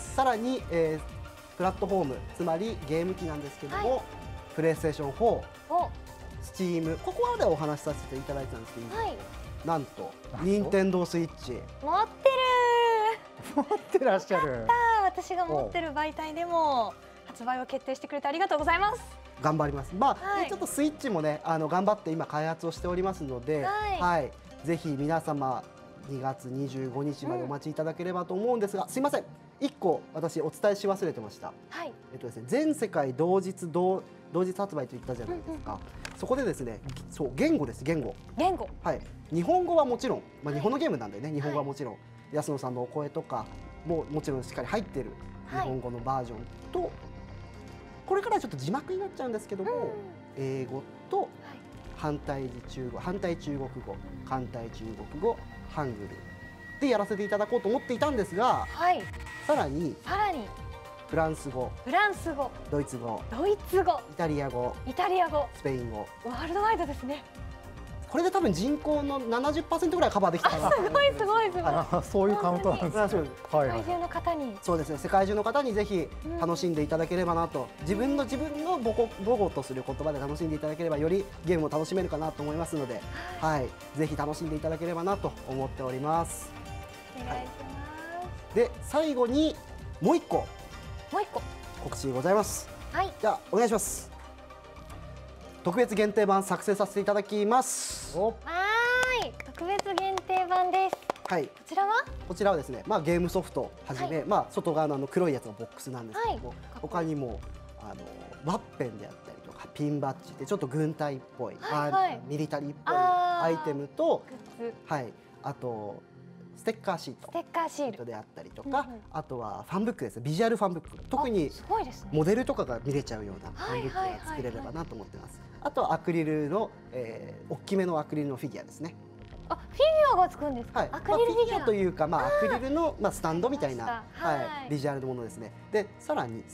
さらに、プラットフォーム、つまりゲーム機なんですけども、プレイステーション4、スチーム、ここまでお話しさせていただいたんですけど、なんと任天堂スイッチ持ってる。 持ってらっしゃる。 私が持ってる媒体でも発売を決定してくれてありがとうございます。 頑張ります。ちょっとスイッチもね、頑張って今開発をしておりますので、ぜひ皆様2月25日までお待ちいただければと思うんですが、すいません、1個私お伝えし忘れてました。ですね、全世界同日発売と言ったじゃないですか。そこでですね、そう言語です。言語。はい。日本語はもちろん、日本のゲームなんでね、日本語はもちろん、安野さんのお声とかももちろんしっかり入ってる日本語のバージョンと、これからちょっと字幕になっちゃうんですけども、英語と反対中国語、簡体中国語、ハングルでやらせていただこうと思っていたんですが、さらにフランス語、ドイツ語、イタリア語、スペイン語、 ワールドワイドですね。 これで多分人口の 70% ぐらいカバーできたかな。 すごいすごいすごい。 そういうカウントなんですね。 世界中の方に。 そうですね。世界中の方にぜひ楽しんでいただければなと、自分の母語とする言葉で楽しんでいただければよりゲームを楽しめるかなと思いますので、はい、ぜひ楽しんでいただければなと思っております。 お願いします。 で最後にもう一個告知ございます。 はい。 じゃあお願いします。特別限定版作成させていただきます。 はい、特別限定版です。 はい。こちらはですね、ゲームソフトはじめ、外側の黒いやつのボックスなんですけども、他にもワッペンであったりとかピンバッジでちょっと軍隊っぽい、ミリタリーっぽいアイテムと、はい、あとステッカーシートであったりとか、あとはファンブックですね、ビジュアルファンブック、特にモデルとかが見れちゃうようなファンブックが作れればなと思ってます。あとアクリルの、大きめのアクリルのフィギュアですね。 フィギュアがつくんですか。アクリルフィギュアというか、アクリルのスタンドみたいな、ビジュアルのものですね。でさらに、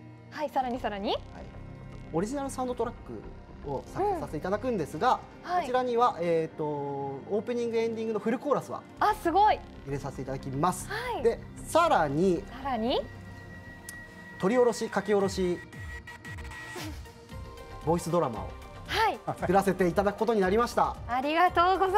オリジナルサウンドトラックを作成させていただくんですが、こちらにはオープニングエンディングのフルコーラスはすごい入れさせていただきます。でさらに撮り下ろし書き下ろしボイスドラマを作らせていただくことになりました。 ありがとうございます。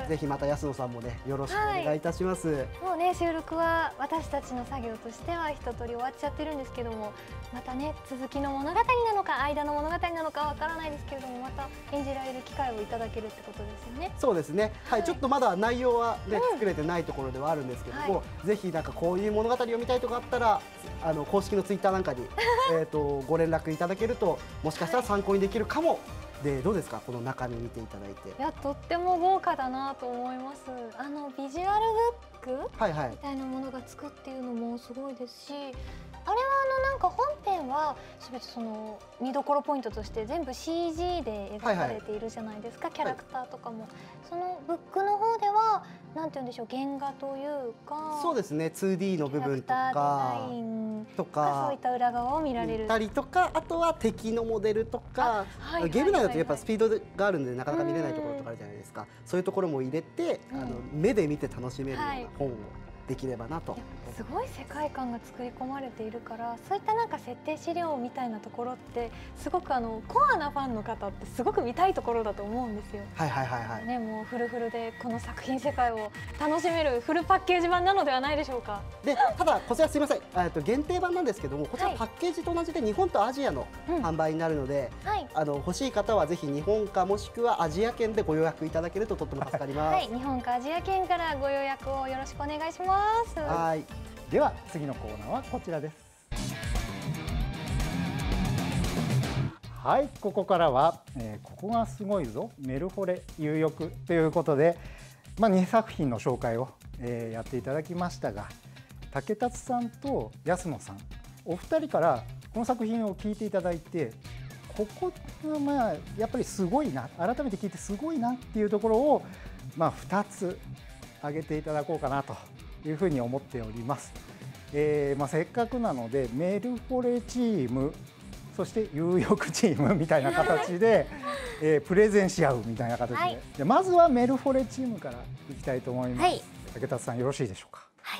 ぜひまた安野さんもねよろしくお願いいたします。 もうね収録は私たちの作業としては一通り終わっちゃってるんですけども、またね続きの物語なのか間の物語なのかわからないですけれども、また演じられる機会をいただけるってことですよね。 そうですね。はい、ちょっとまだ内容はね作れてないところではあるんですけども、ぜひなんかこういう物語を見たいとかあったら公式のツイッターなんかにご連絡いただけるともしかしたら参考にできるかも。でどうですか、この中身見ていただいて。 いやとっても豪華だなと思います。ビジュアルブックみたいなものがつくっていうのもすごいですし、あれはなんか本編は全てその見どころポイントとして全部 CG で描かれているじゃないですか、キャラクターとかも。そのブックの方ではなんて言うんでしょう、原画というか、 そうですね、2D の部分とかそういった裏側を見られるたりとか、あとは敵のモデルとか、ゲーム内だとやっぱスピードがあるんでなかなか見れないところとかあるじゃないですか。そういうところも入れて目で見て楽しめるような本をできればなと。 すごい世界観が作り込まれているから、そういったなんか設定資料みたいなところってすごくコアなファンの方ってすごく見たいところだと思うんですよ。ね、もうフルフルでこの作品世界を楽しめるフルパッケージ版なのではないでしょうか。 でただこちらすみません、限定版なんですけども、こちらパッケージと同じで日本とアジアの販売になるので、欲しい方はぜひ日本かもしくはアジア圏でご予約いただけるととっても助かります。 はい、日本かアジア圏からご予約をよろしくお願いします。 はい。 では次のコーナーはこちらです。はい、ここからは、ここがすごいぞメルホレ有欲ということで、2作品の紹介を、やっていただきましたが、竹達さんと安野さんお二人からこの作品を聞いていただいて、ここがやっぱりすごいな、改めて聞いてすごいなっていうところを2つ挙げていただこうかなというふうに思っております。せっかくなのでメルホレチームそして有欲チームみたいな形で、プレゼンし合うみたいな形で、まずはメルホレチームからいきたいと思います。竹達さんよろしいでしょうか。 はい。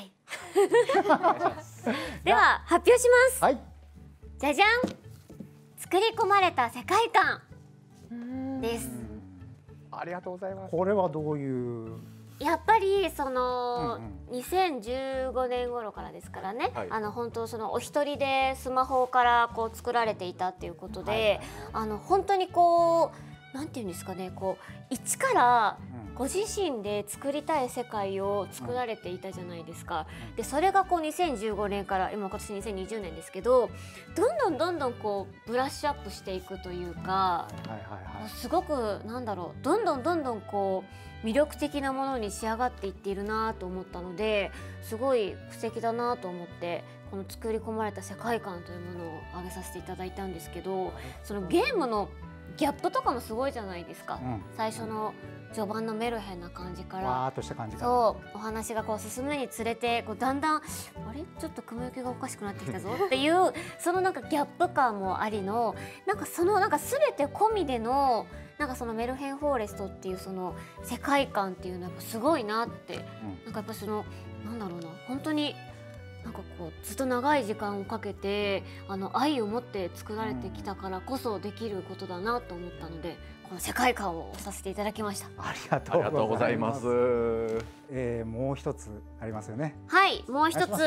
では発表します。 はい。 じゃじゃん。作り込まれた世界観です。 ありがとうございます。これはどういう？ やっぱりその2015年頃からですからね、本当そのお一人でスマホからこう作られていたっていうことで、本当にこうなんていうんですかね、こう一からご自身で作りたい世界を作られていたじゃないですか。でそれがこう2015年から今年2020年ですけど、どんどんこうブラッシュアップしていくというか、すごくなんだろう、どんどんこう魅力的なものに仕上がっていっているなと思ったので、すごい素敵だなと思ってこの作り込まれた世界観というものを挙げさせていただいたんですけど、そのゲームのギャップとかもすごいじゃないですか。最初の序盤のメルヘンな感じからわーっとした感じからそうお話がこう進むにつれてこうだんだんあれちょっと雲行きがおかしくなってきたぞっていうそのなんかギャップ感もありのなんかそのなんか全て込みでのなんかそのメルヘンフォーレストっていうその世界観っていうのはやっぱすごいなって、なんかやっぱそのなんだろうな本当になんかこうずっと長い時間をかけて愛を持って作られてきたからこそできることだなと思ったのでこの世界観をさせていただきました。 ありがとうございます。もう一つありますよね。 はいもう一つ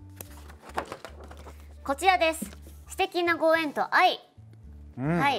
こちらです。素敵なご縁と愛。はい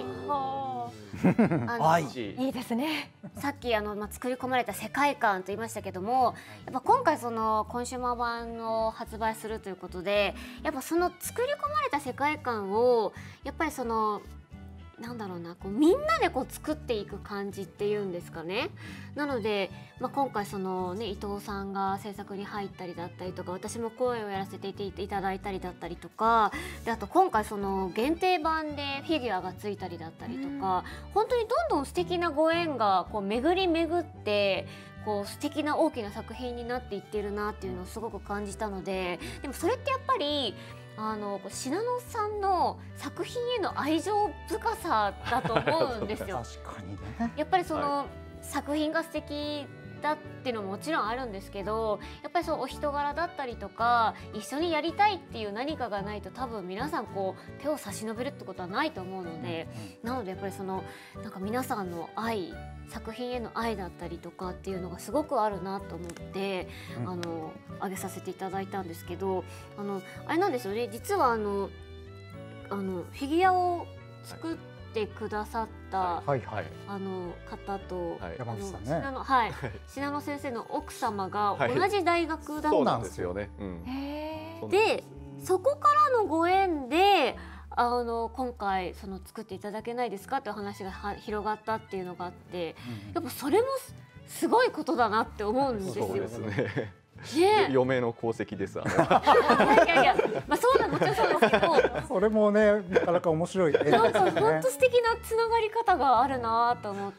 いいですね。 さっき作り込まれた世界観と言いましたけどもやっぱ今回そのコンシューマー版を発売するということでやっぱその作り込まれた世界観をやっぱりそのなんだろうなこうみんなでこう作っていく感じっていうんですかね。なので、今回その、ね、伊藤さんが制作に入ったりだったりとか私も声をやらせていただいたりだったりとかであと今回その限定版でフィギュアがついたりだったりとか本当にどんどん素敵なご縁がこう巡り巡ってこう素敵な大きな作品になっていってるなっていうのをすごく感じたのででもそれってやっぱり信濃さんの作品への愛情深さだと思うんですよ。 確かにね。 やっぱりその、作品が素敵だっていうのももちろんあるんですけどやっぱりそうお人柄だったりとか一緒にやりたいっていう何かがないと多分皆さんこう手を差し伸べるってことはないと思うので、なのでやっぱりそのなんか皆さんの愛作品への愛だったりとかっていうのがすごくあるなと思って挙げさせていただいたんですけどあれなんですよね実はフィギュアを作ってくださった方と信濃先生の奥様が同じ大学だったんですよね。でそこからのご縁で今回その作っていただけないですかっていう話が広がったっていうのがあってやっぱそれもすごいことだなって思うんですよ。 そうですね。嫁の功績です。いやそうだもちろんそうですけどそれもねなかなか面白い。 なんか本当素敵なつながり方があるなと思って。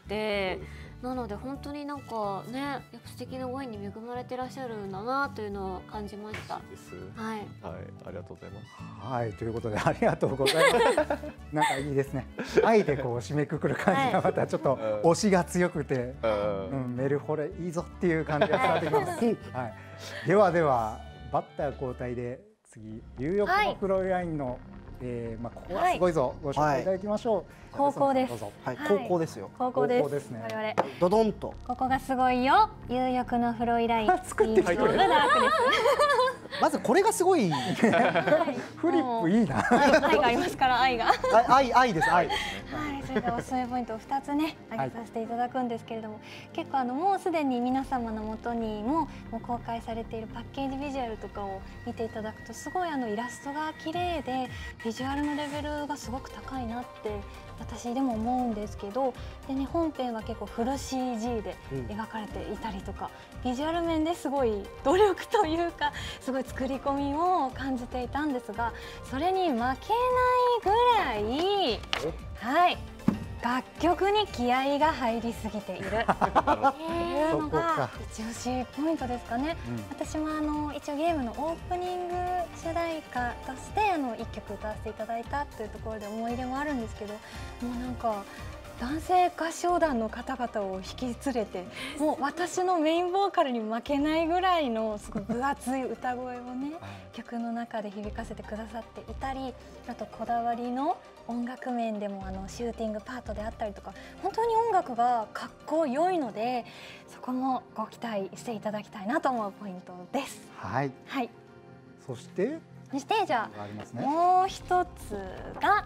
なので本当になんかねやっぱ素敵なご縁に恵まれてらっしゃるんだなというのを感じました。はい、 ありがとうございます。 はいということでありがとうございます。なんかいいですね。愛でこう締めくくる感じがまたちょっと推しが強くて、メルホレいいぞっていう感じが伝わってきます。はい。ではバッター交代で次有力のプロラインのここはすごいぞご紹介いただきましょう。 高校です。 高校ですよ。 高校ですね。我々 ドドンと。 ここがすごいよ。有力のフロイライン。 作ってきてる。 まずこれがすごい。 フリップいいな。 愛がありますから愛が。 愛です愛。 それでおすすめポイントを2つね挙げさせていただくんですけれども、結構もうすでに皆様のもとにもう公開されているパッケージビジュアルとかを見ていただくとすごいイラストが綺麗でビジュアルのレベルがすごく高いなって私でも思うんですけどで、ね、本編は結構フル CG で描かれていたりとか、ビジュアル面ですごい努力というかすごい作り込みを感じていたんですがそれに負けないぐらい楽曲に気合が入りすぎているっていうのが一押しポイントですかね。私も一応ゲームのオープニング主題歌として1曲歌わせていただいたというところで思い入れもあるんですけど、もうなんか男性合唱団の方々を引き連れてもう私のメインボーカルに負けないぐらいのすごい分厚い歌声をね曲の中で響かせてくださっていたり、あとこだわりの音楽面でもシューティングパートであったりとか本当に音楽がかっこよいのでそこもご期待していただきたいなと思うポイントです。 はい。そしてじゃあもう一つが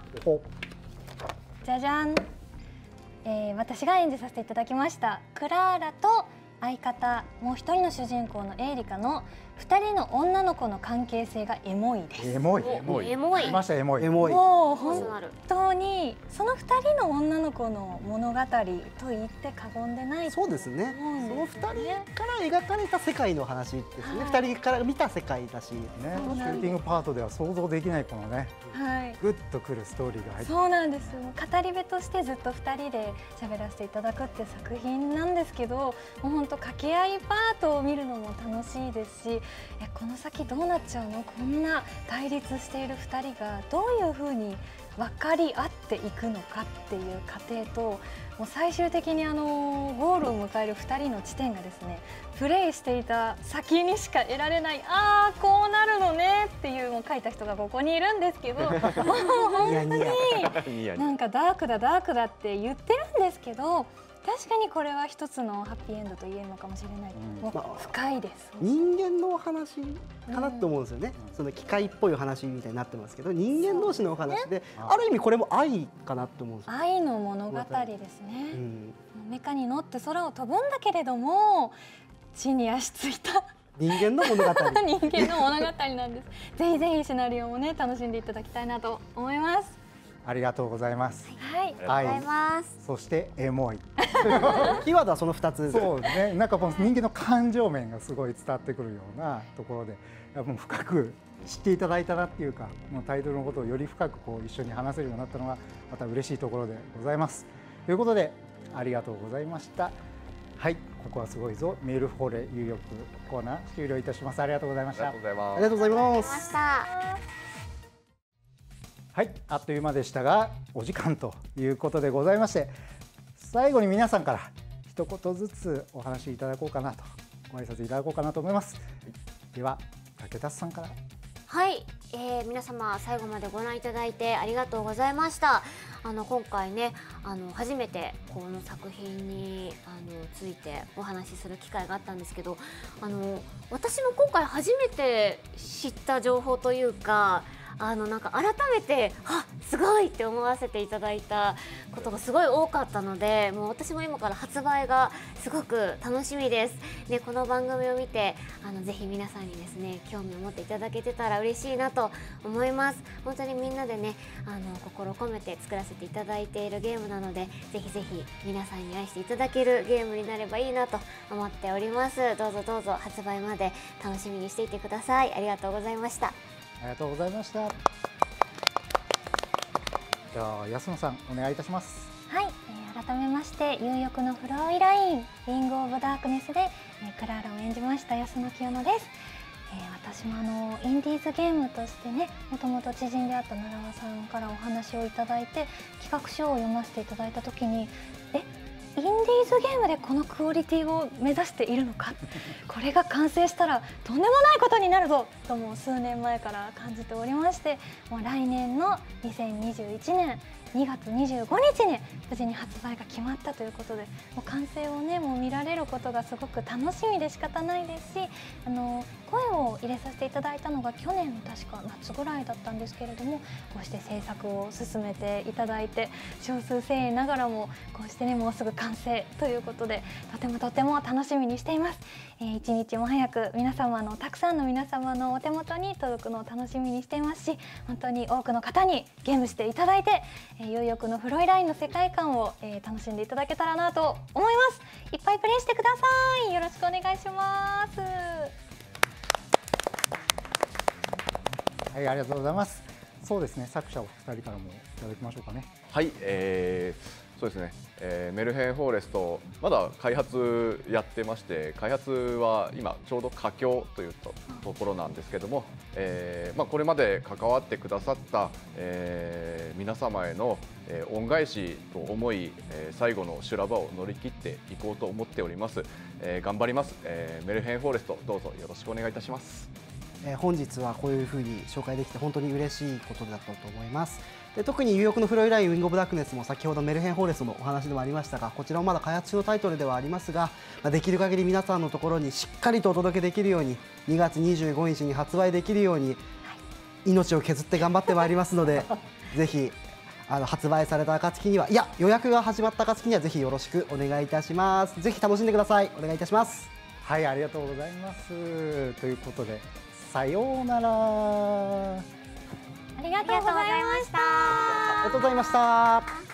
じゃじゃん、私が演じさせていただきましたクラーラと相方もう一人の主人公のエイリカの2人の女の子の関係性がエモいです。 エモい。 エモい。 来ましたエモい。 もう本当にその2人の女の子の物語と言って過言でない。 そうですね。その2人から描かれた世界の話ですね。2人から見た世界だし、 ね、シューティングパートでは想像できないこのね、グッとくるストーリーが入って。 そうなんです。語り部としてずっと2人で喋らせていただくって作品なんですけど、もう本当掛け合いパートを見るのも楽しいですし、この先どうなっちゃうの、こんな対立している2人がどういうふうに分かり合っていくのかっていう過程と、もう最終的にゴールを迎える2人の地点がですね、プレイしていた先にしか得られない、ああこうなるのねっていうのを書いた人がここにいるんですけど、もう本当になんかダークだダークだって言ってるんですけど、確かにこれは一つのハッピーエンドと言えるのかもしれない。もう深いです。 人間のお話かなと思うんですよね。その機械っぽいお話みたいになってますけど、人間同士のお話で、ある意味これも愛かなと思うんですよ。 愛の物語ですね。メカに乗って空を飛ぶんだけれども、地に足ついた人間の物語。 人間の物語なんです。ぜひぜひシナリオもね楽しんでいただきたいなと思います。 ありがとうございます。 はい、ありがとうございます。 そしてエモい。 キーワードはその2つ。 そうですね。なんかこの人間の感情面がすごい伝わってくるようなところで、もう深く知っていただいたなっていうか、もうタイトルのことをより深くこう一緒に話せるようになったのがまた嬉しいところでございます。ということでありがとうございました。はい、ここはすごいぞメールフォレ有力コーナー終了いたします。ありがとうございました。 ありがとうございます。 ありがとうございます。 はい、あっという間でしたがお時間ということでございまして、最後に皆さんから一言ずつお話しいただこうかなと、ご挨拶いただこうかなと思います。では竹達さんから。 はい、皆様最後までご覧いただいてありがとうございました。今回ね初めてこの作品についてお話しする機会があったんですけど、私も今回初めて知った情報というか、なんか改めてすごいって思わせていただいたことがすごい多かったので、もう私も今から発売がすごく楽しみです。でこの番組を見てぜひ皆さんにですね興味を持っていただけてたら嬉しいなと思います。本当にみんなでね心込めて作らせていただいているゲームなので、ぜひぜひ皆さんに愛していただけるゲームになればいいなと思っております。どうぞどうぞ発売まで楽しみにしていてください。ありがとうございました。 ありがとうございました。じゃあ安野さんお願いいたします。 はい、改めまして有欲のフローイラインウィングオブダークネスで、クラーラを演じました安野清乃です。私もインディーズゲームとしてね、もともと知人であった奈良さんからお話をいただいて企画書を読ませていただいた時に、インディーズゲームでこのクオリティを目指しているのか、これが完成したらとんでもないことになるぞともう数年前から感じておりまして、もう来年の2021年2月25日に無事に発売が決まったということで、もう完成をねもう見られることがすごく楽しみで仕方ないですし、声を入れさせていただいたのが去年の確か夏ぐらいだったんですけれども、こうして制作を進めていただいて、少数精鋭ながらもこうしてねもうすぐ完成ということで、とても楽しみにしています。一日も早くたくさんの皆様のお手元に届くのを楽しみにしていますし、本当に多くの方にゲームしていただいて、有欲のフロイラインの世界観を、楽しんでいただけたらなと思います。いっぱいプレイしてください。よろしくお願いします。 はい、ありがとうございます。そうですね、作者お二人からもいただきましょうかね。 はい、そうですね、メルヘンフォーレストまだ開発やってまして、開発は今ちょうど佳境というところなんですけども、これまで関わってくださった、皆様への、恩返しと思い、最後の修羅場を乗り切っていこうと思っております。頑張ります。メルヘンフォーレストどうぞよろしくお願いいたします。 本日はこういうふうに紹介できて本当に嬉しいことだったと思います。で特に有欲のフロイラインウィングオブダークネスも先ほどメルヘンフォーレストのお話でもありましたが、こちらもまだ開発中のタイトルではありますが、できる限り皆さんのところにしっかりとお届けできるように、2月25日に発売できるように命を削って頑張ってまいりますのでぜひ発売された暁には、いや予約が始まった暁にはぜひよろしくお願いいたします。ぜひ楽しんでください。お願いいたします。 はい、ありがとうございます。ということで、さようなら。 ありがとうございました。 ありがとうございました。